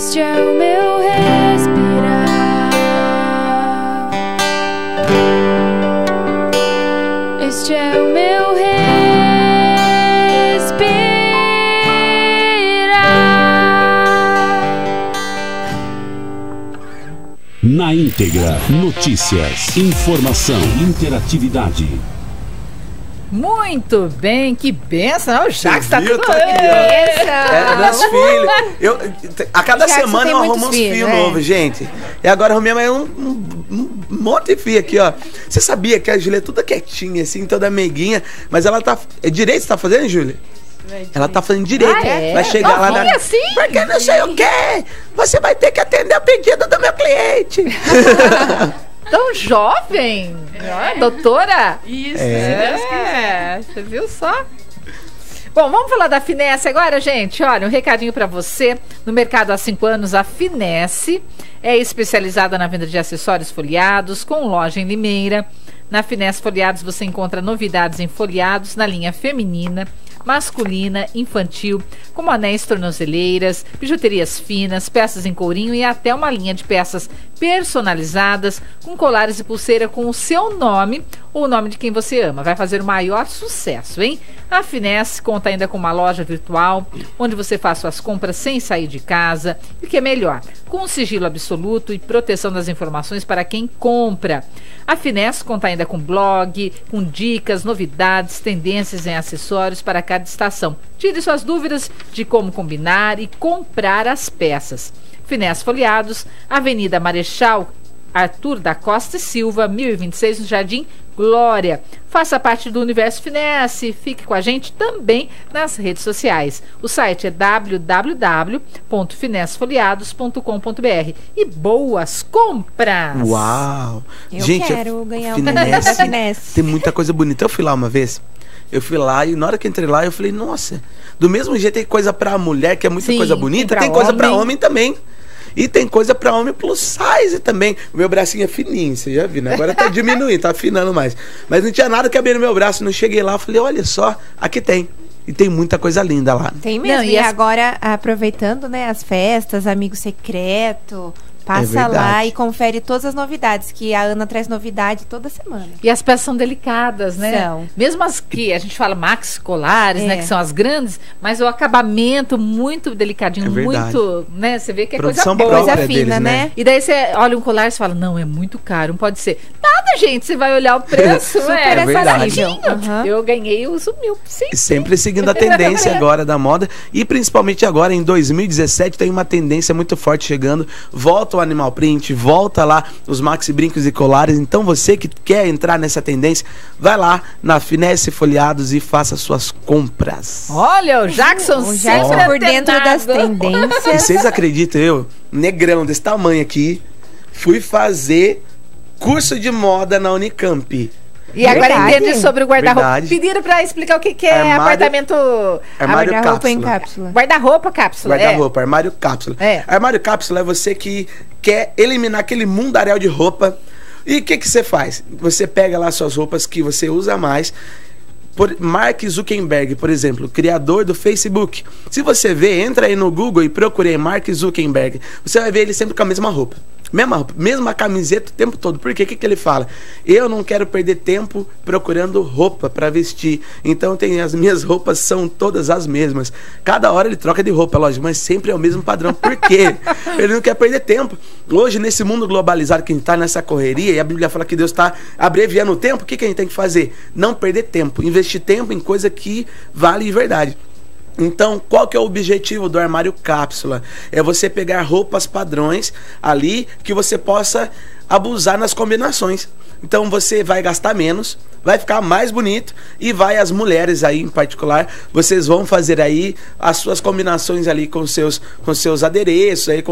Este é o meu respirar. Este é o meu respirar. Na íntegra, notícias, informação, interatividade. Muito bem, que benção. O Jax tá viu? tudo... Tá aqui, ó. Meus filhos. A cada Jackson semana tem eu arrumo muitos uns filhos, fios novos, gente. E agora arrumei mais um monte de fio aqui, ó. Você sabia que a Júlia é toda quietinha, assim, toda meiguinha, mas ela tá... É direito que você tá fazendo, Júlia? Ela tá fazendo direito. Ah, é? Vai chegar lá na... Assim? Porque não sei o quê. Você vai ter que atender o pedido do meu cliente. Tão jovem. Doutora? Isso, Você viu só? Bom, vamos falar da Finesse agora, gente. Olha, um recadinho pra você. No mercado há 5 anos, a Finesse é especializada na venda de acessórios folheados, com loja em Limeira. Na Finesse Folheados você encontra novidades em folheados na linha feminina, masculina, infantil, como anéis, tornozeleiras, bijuterias finas, peças em courinho e até uma linha de peças personalizadas com colares e pulseira com o seu nome ou o nome de quem você ama. Vai fazer o maior sucesso, hein? A Finesse conta ainda com uma loja virtual, onde você faz suas compras sem sair de casa e o que é melhor, com sigilo absoluto e proteção das informações para quem compra. A Finesse conta ainda com blog, com dicas, novidades, tendências em acessórios para cada estação. Tire suas dúvidas de como combinar e comprar as peças. Finesse Folheados, Avenida Marechal Arthur da Costa e Silva, 1026, no Jardim Glória. Faça parte do Universo Finesse. Fique com a gente também nas redes sociais. O site é www.finessefolheados.com.br. E boas compras! Uau! Eu gente, quero ganhar uma Finesse, Finesse. tem muita coisa bonita. Eu fui lá uma vez. Eu fui lá e na hora que entrei lá eu falei, nossa, do mesmo jeito tem coisa pra mulher que é muita Sim, coisa bonita, tem tem pra coisa pra homem. homem também. E tem coisa pra homem plus size também. O meu bracinho é fininho, você já viu, né? Agora tá diminuindo, tá afinando mais. Mas não tinha nada que abrir no meu braço. Não cheguei lá, eu falei, olha só, aqui tem. E tem muita coisa linda lá. Tem mesmo. Não, e e as- agora, aproveitando, né, as festas, amigo secreto, passa lá verdade. e confere todas as novidades, que a Ana traz novidade toda semana. E as peças são delicadas, né? São. Mesmo as que a gente fala maxi colares, É. né? Que são as grandes, mas o acabamento muito delicadinho, É verdade. muito, né? Você vê que é Produção coisa boa. Coisa própria fina, deles, né? E daí você olha um colar e você fala, não, é muito caro, não pode ser. Nada, gente, você vai olhar o preço, Super é verdade. baratinho. Aham. Eu ganhei os mil, sim. E sempre seguindo a tendência agora da moda. E principalmente agora, em 2017, tem uma tendência muito forte chegando. Volta o animal print, volta lá os maxi brincos e colares. Então você que quer entrar nessa tendência, vai lá na Finesse Folheados e faça suas compras. Olha, o Jackson O Jackson sempre por dentro das antenado. E tendências. vocês acreditam, eu, negrão desse tamanho aqui, fui fazer curso de moda na Unicamp. E agora Verdade. entende sobre o guarda-roupa. Verdade. Pediram pra explicar o que, que é Armário- apartamento... Armário Guarda-roupa em cápsula. cápsula. Guarda-roupa cápsula. Guarda-roupa, armário cápsula. É. Armário cápsula é você que quer eliminar aquele mundaréu de roupa. E o que que você faz? Você pega lá suas roupas que você usa mais. Mark Zuckerberg, por exemplo, criador do Facebook. Se você vê, entra aí no Google e procure aí Mark Zuckerberg. Você vai ver ele sempre com a mesma roupa. Mesma roupa, mesma camiseta o tempo todo. Por quê? O que que ele fala? Eu não quero perder tempo procurando roupa para vestir. Então as minhas roupas são todas as mesmas. Cada hora ele troca de roupa, lógico, mas sempre é o mesmo padrão. Por quê? Ele não quer perder tempo. Hoje, nesse mundo globalizado que a gente tá nessa correria, e a Bíblia fala que Deus está abreviando o tempo, o que que a gente tem que fazer? Não perder tempo. Investir tempo em coisa que vale de verdade. Então, qual que é o objetivo do armário cápsula? É você pegar roupas padrões ali que você possa abusar nas combinações. Então você vai gastar menos, vai ficar mais bonito e vai as mulheres aí em particular, vocês vão fazer aí as suas combinações ali com seus adereços aí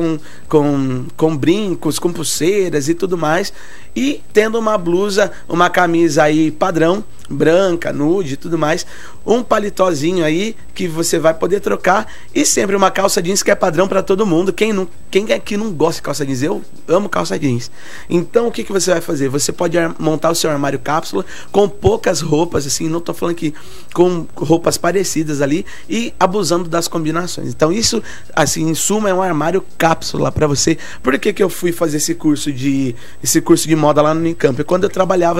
com brincos, com pulseiras e tudo mais, e tendo uma blusa, uma camisa aí padrão, branca, nude e tudo mais, um paletózinho aí que você vai poder trocar e sempre uma calça jeans que é padrão para todo mundo. Quem aqui não gosta de calça jeans? Eu amo calça jeans. Então o que que você vai fazer? Você pode montar o seu armário cápsula com poucas roupas, assim, não tô falando que com roupas parecidas ali e abusando das combinações. Então isso, assim, em suma, é um armário cápsula para você. Por que que eu fui fazer esse curso de moda lá no Unicamp? Quando eu trabalhava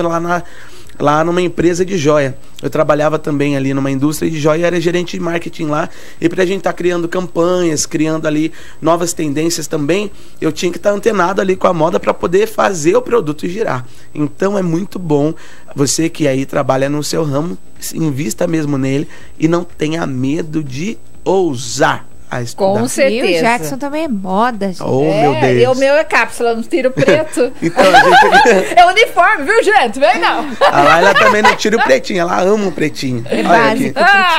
lá numa empresa de joia. Eu trabalhava também ali numa indústria de joia, era gerente de marketing lá, e pra gente estar criando campanhas, criando ali novas tendências também, eu tinha que estar antenado ali com a moda para poder fazer o produto girar. Então é muito bom você que aí trabalha no seu ramo, invista mesmo nele e não tenha medo de ousar. Com certeza. E o Jackson também é moda, gente. Oh, meu Deus. E o meu é cápsula, não tiro preto. Então, a gente... É uniforme, viu, gente? Vem não. A Laila também não tira o pretinho, ela ama o pretinho. É básico.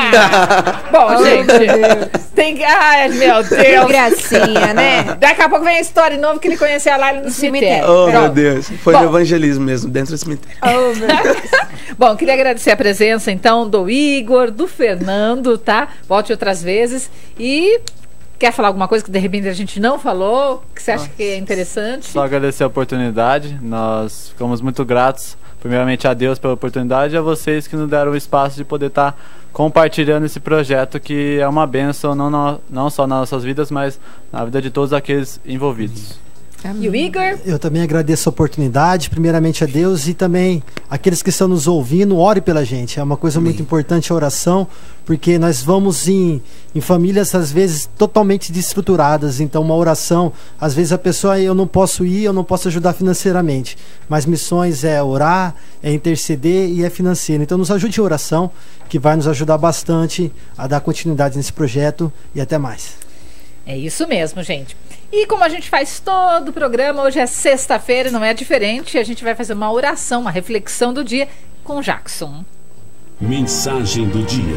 Bom, gente, tem que... Ai, meu Deus. Que gracinha, né? Daqui a pouco vem a história nova que ele conhecia a Laila no cemitério. Oh, meu Deus. Foi no evangelismo mesmo, dentro do cemitério. Oh, meu Deus. Bom, queria agradecer a presença, então, do Igor, do Fernando, tá? Volte outras vezes. E quer falar alguma coisa que de repente a gente não falou, que você acha que é interessante? Só agradecer a oportunidade. Nós ficamos muito gratos, primeiramente a Deus pela oportunidade e a vocês que nos deram o espaço de poder estar compartilhando esse projeto que é uma bênção não só nas nossas vidas, mas na vida de todos aqueles envolvidos. E o Igor? Eu também agradeço a oportunidade, primeiramente a Deus e também aqueles que estão nos ouvindo, ore pela gente. É uma coisa muito importante a oração, porque nós vamos em famílias às vezes totalmente desestruturadas, então uma oração, às vezes a pessoa, eu não posso ir, eu não posso ajudar financeiramente, mas missões é orar, é interceder e é financeiro. Então nos ajude em oração, que vai nos ajudar bastante a dar continuidade nesse projeto e até mais. É isso mesmo, gente. E como a gente faz todo o programa, hoje é sexta-feira, não é diferente, a gente vai fazer uma oração, uma reflexão do dia com o Jackson. Mensagem do dia.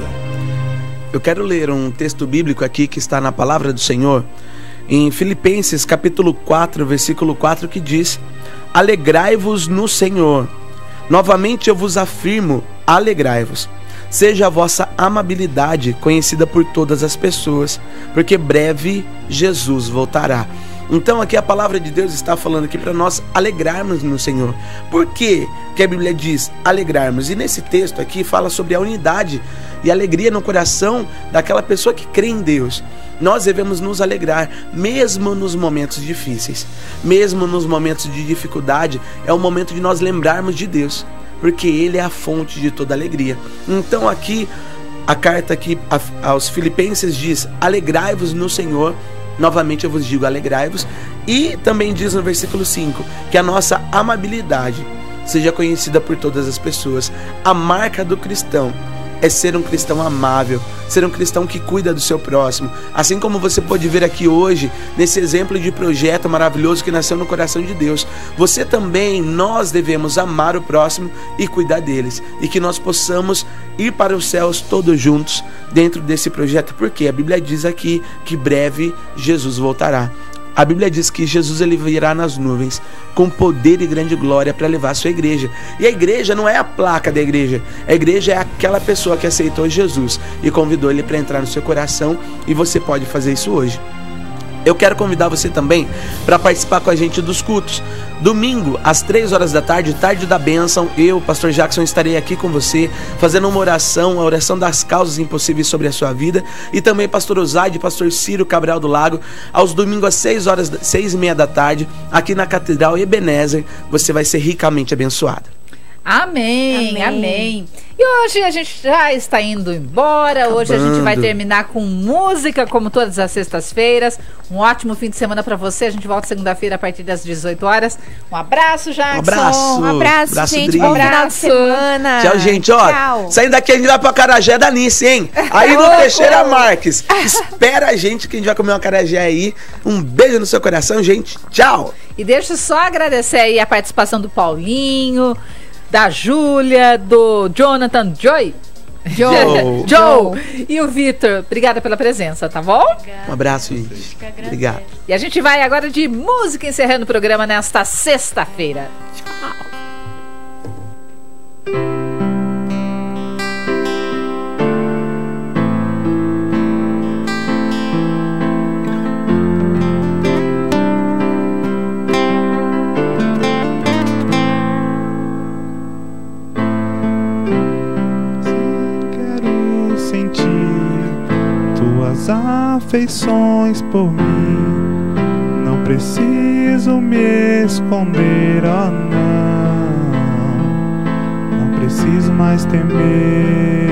Eu quero ler um texto bíblico aqui que está na palavra do Senhor, em Filipenses capítulo 4, versículo 4, que diz: alegrai-vos no Senhor. Novamente eu vos afirmo, alegrai-vos. Seja a vossa amabilidade conhecida por todas as pessoas, porque breve Jesus voltará. Então aqui a palavra de Deus está falando aqui para nós alegrarmos no Senhor. Por quê que a Bíblia diz alegrarmos? E nesse texto aqui fala sobre a unidade e alegria no coração daquela pessoa que crê em Deus. Nós devemos nos alegrar, mesmo nos momentos difíceis, mesmo nos momentos de dificuldade, é o momento de nós lembrarmos de Deus, porque Ele é a fonte de toda alegria. Então aqui, a carta aqui aos Filipenses diz: alegrai-vos no Senhor. Novamente eu vos digo, alegrai-vos. E também diz no versículo 5, que a nossa amabilidade seja conhecida por todas as pessoas. A marca do cristão é ser um cristão amável, ser um cristão que cuida do seu próximo. Assim como você pode ver aqui hoje, nesse exemplo de projeto maravilhoso que nasceu no coração de Deus, você também, nós devemos amar o próximo e cuidar deles. E que nós possamos ir para os céus todos juntos dentro desse projeto, porque a Bíblia diz aqui que breve Jesus voltará. A Bíblia diz que Jesus ele virá nas nuvens com poder e grande glória para levar a sua igreja. E a igreja não é a placa da igreja. A igreja é aquela pessoa que aceitou Jesus e convidou ele para entrar no seu coração, e você pode fazer isso hoje. Eu quero convidar você também para participar com a gente dos cultos. Domingo, às 3 horas da tarde, tarde da bênção, eu, pastor Jackson, estarei aqui com você, fazendo uma oração, a oração das causas impossíveis sobre a sua vida. E também pastor Osaide, pastor Ciro Cabral do Lago, aos domingos às 6h30 da tarde, aqui na Catedral Ebenezer, você vai ser ricamente abençoado. Amém, amém. E hoje a gente já está indo embora. Acabando. Hoje a gente vai terminar com música, como todas as sextas-feiras. Um ótimo fim de semana para você. A gente volta segunda-feira a partir das 18 horas. Um abraço, Jackson. Um abraço, gente. Bom final de semana. Tchau, gente. Ó, tchau. Saindo daqui a gente vai pra Acarajé da Nice, hein? Aí no Teixeira Marques. Espera a gente que a gente vai comer uma acarajé aí. Um beijo no seu coração, gente. Tchau. E deixa eu só agradecer aí a participação do Paulinho, da Júlia, do Jonathan, Joe e o Vitor. Obrigada pela presença, tá bom? Um abraço, gente. Obrigado. E a gente vai agora de música, encerrando o programa nesta sexta-feira. Tchau. afeições por mim. Não preciso me esconder, oh não. Não preciso mais temer.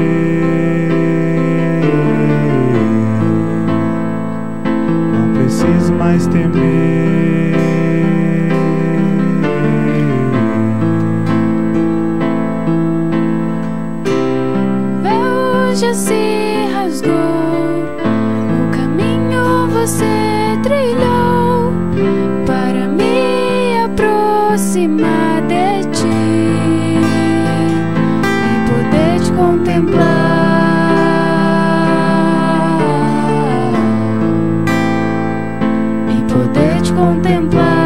Não preciso mais temer. Já se rasgou, o caminho você trilhou para me aproximar de ti e poder te contemplar e poder te contemplar.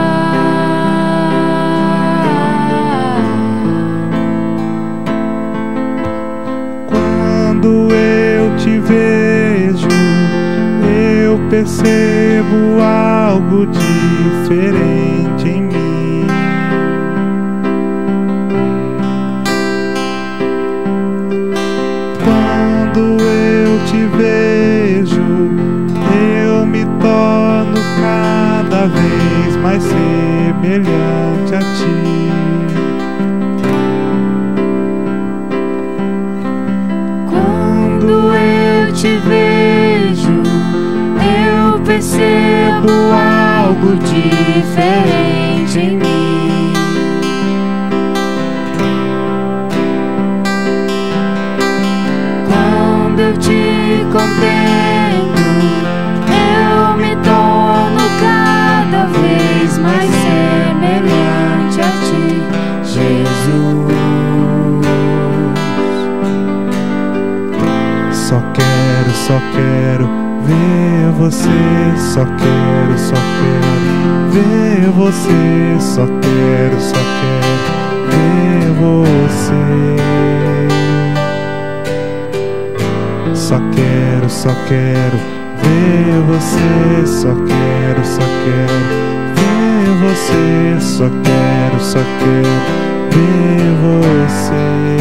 Quando eu te vejo, eu percebo algo diferente em mim. Quando eu te vejo, eu me torno cada vez mais semelhante a ti. Quando eu te vejo, eu percebo algo diferente em mim. Quando eu te contemplo, eu me torno cada vez mais semelhante a ti, Jesus. Só quero ver você, só quero ver você, só quero ver você. Só quero ver você, só quero ver você, só quero ver você.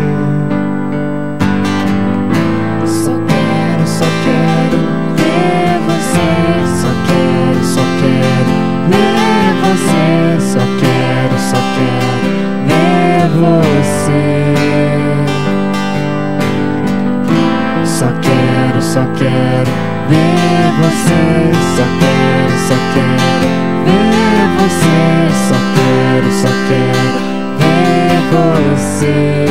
Só quero ver você, só quero ver você, só quero ver você.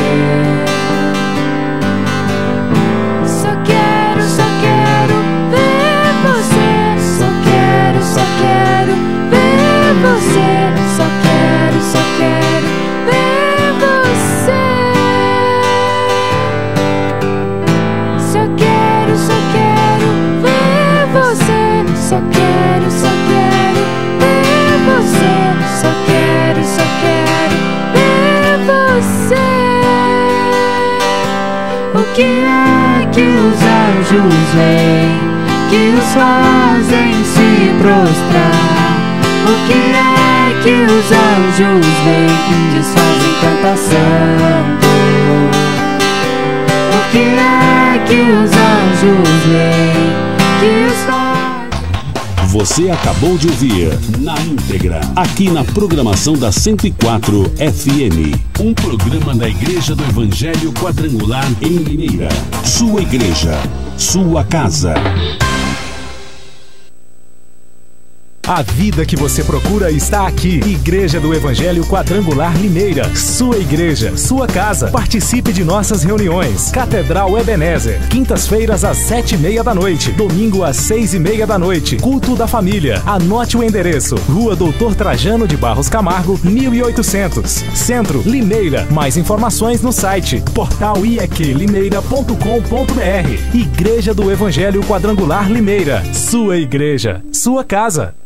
Só quero ver você, só quero ver você, só quero ver você. Só quero ver você, só quero ver você, só quero ver você. O que é que os anjos veem, que os fazem se prostrar? O que é que os anjos veem, que os fazem cantar santo? O que é que os anjos veem, que os fazem... Você acabou de ouvir na íntegra, aqui na programação da 104 FM. Um programa da Igreja do Evangelho Quadrangular em Limeira. Sua igreja, sua casa. A vida que você procura está aqui. Igreja do Evangelho Quadrangular Limeira. Sua igreja, sua casa. Participe de nossas reuniões. Catedral Ebenezer. Quintas-feiras às 7:30 da noite. Domingo às 6:30 da noite. Culto da família. Anote o endereço. Rua Doutor Trajano de Barros Camargo, 1800. Centro, Limeira. Mais informações no site portalieclimeira.com.br. Igreja do Evangelho Quadrangular Limeira. Sua igreja, sua casa.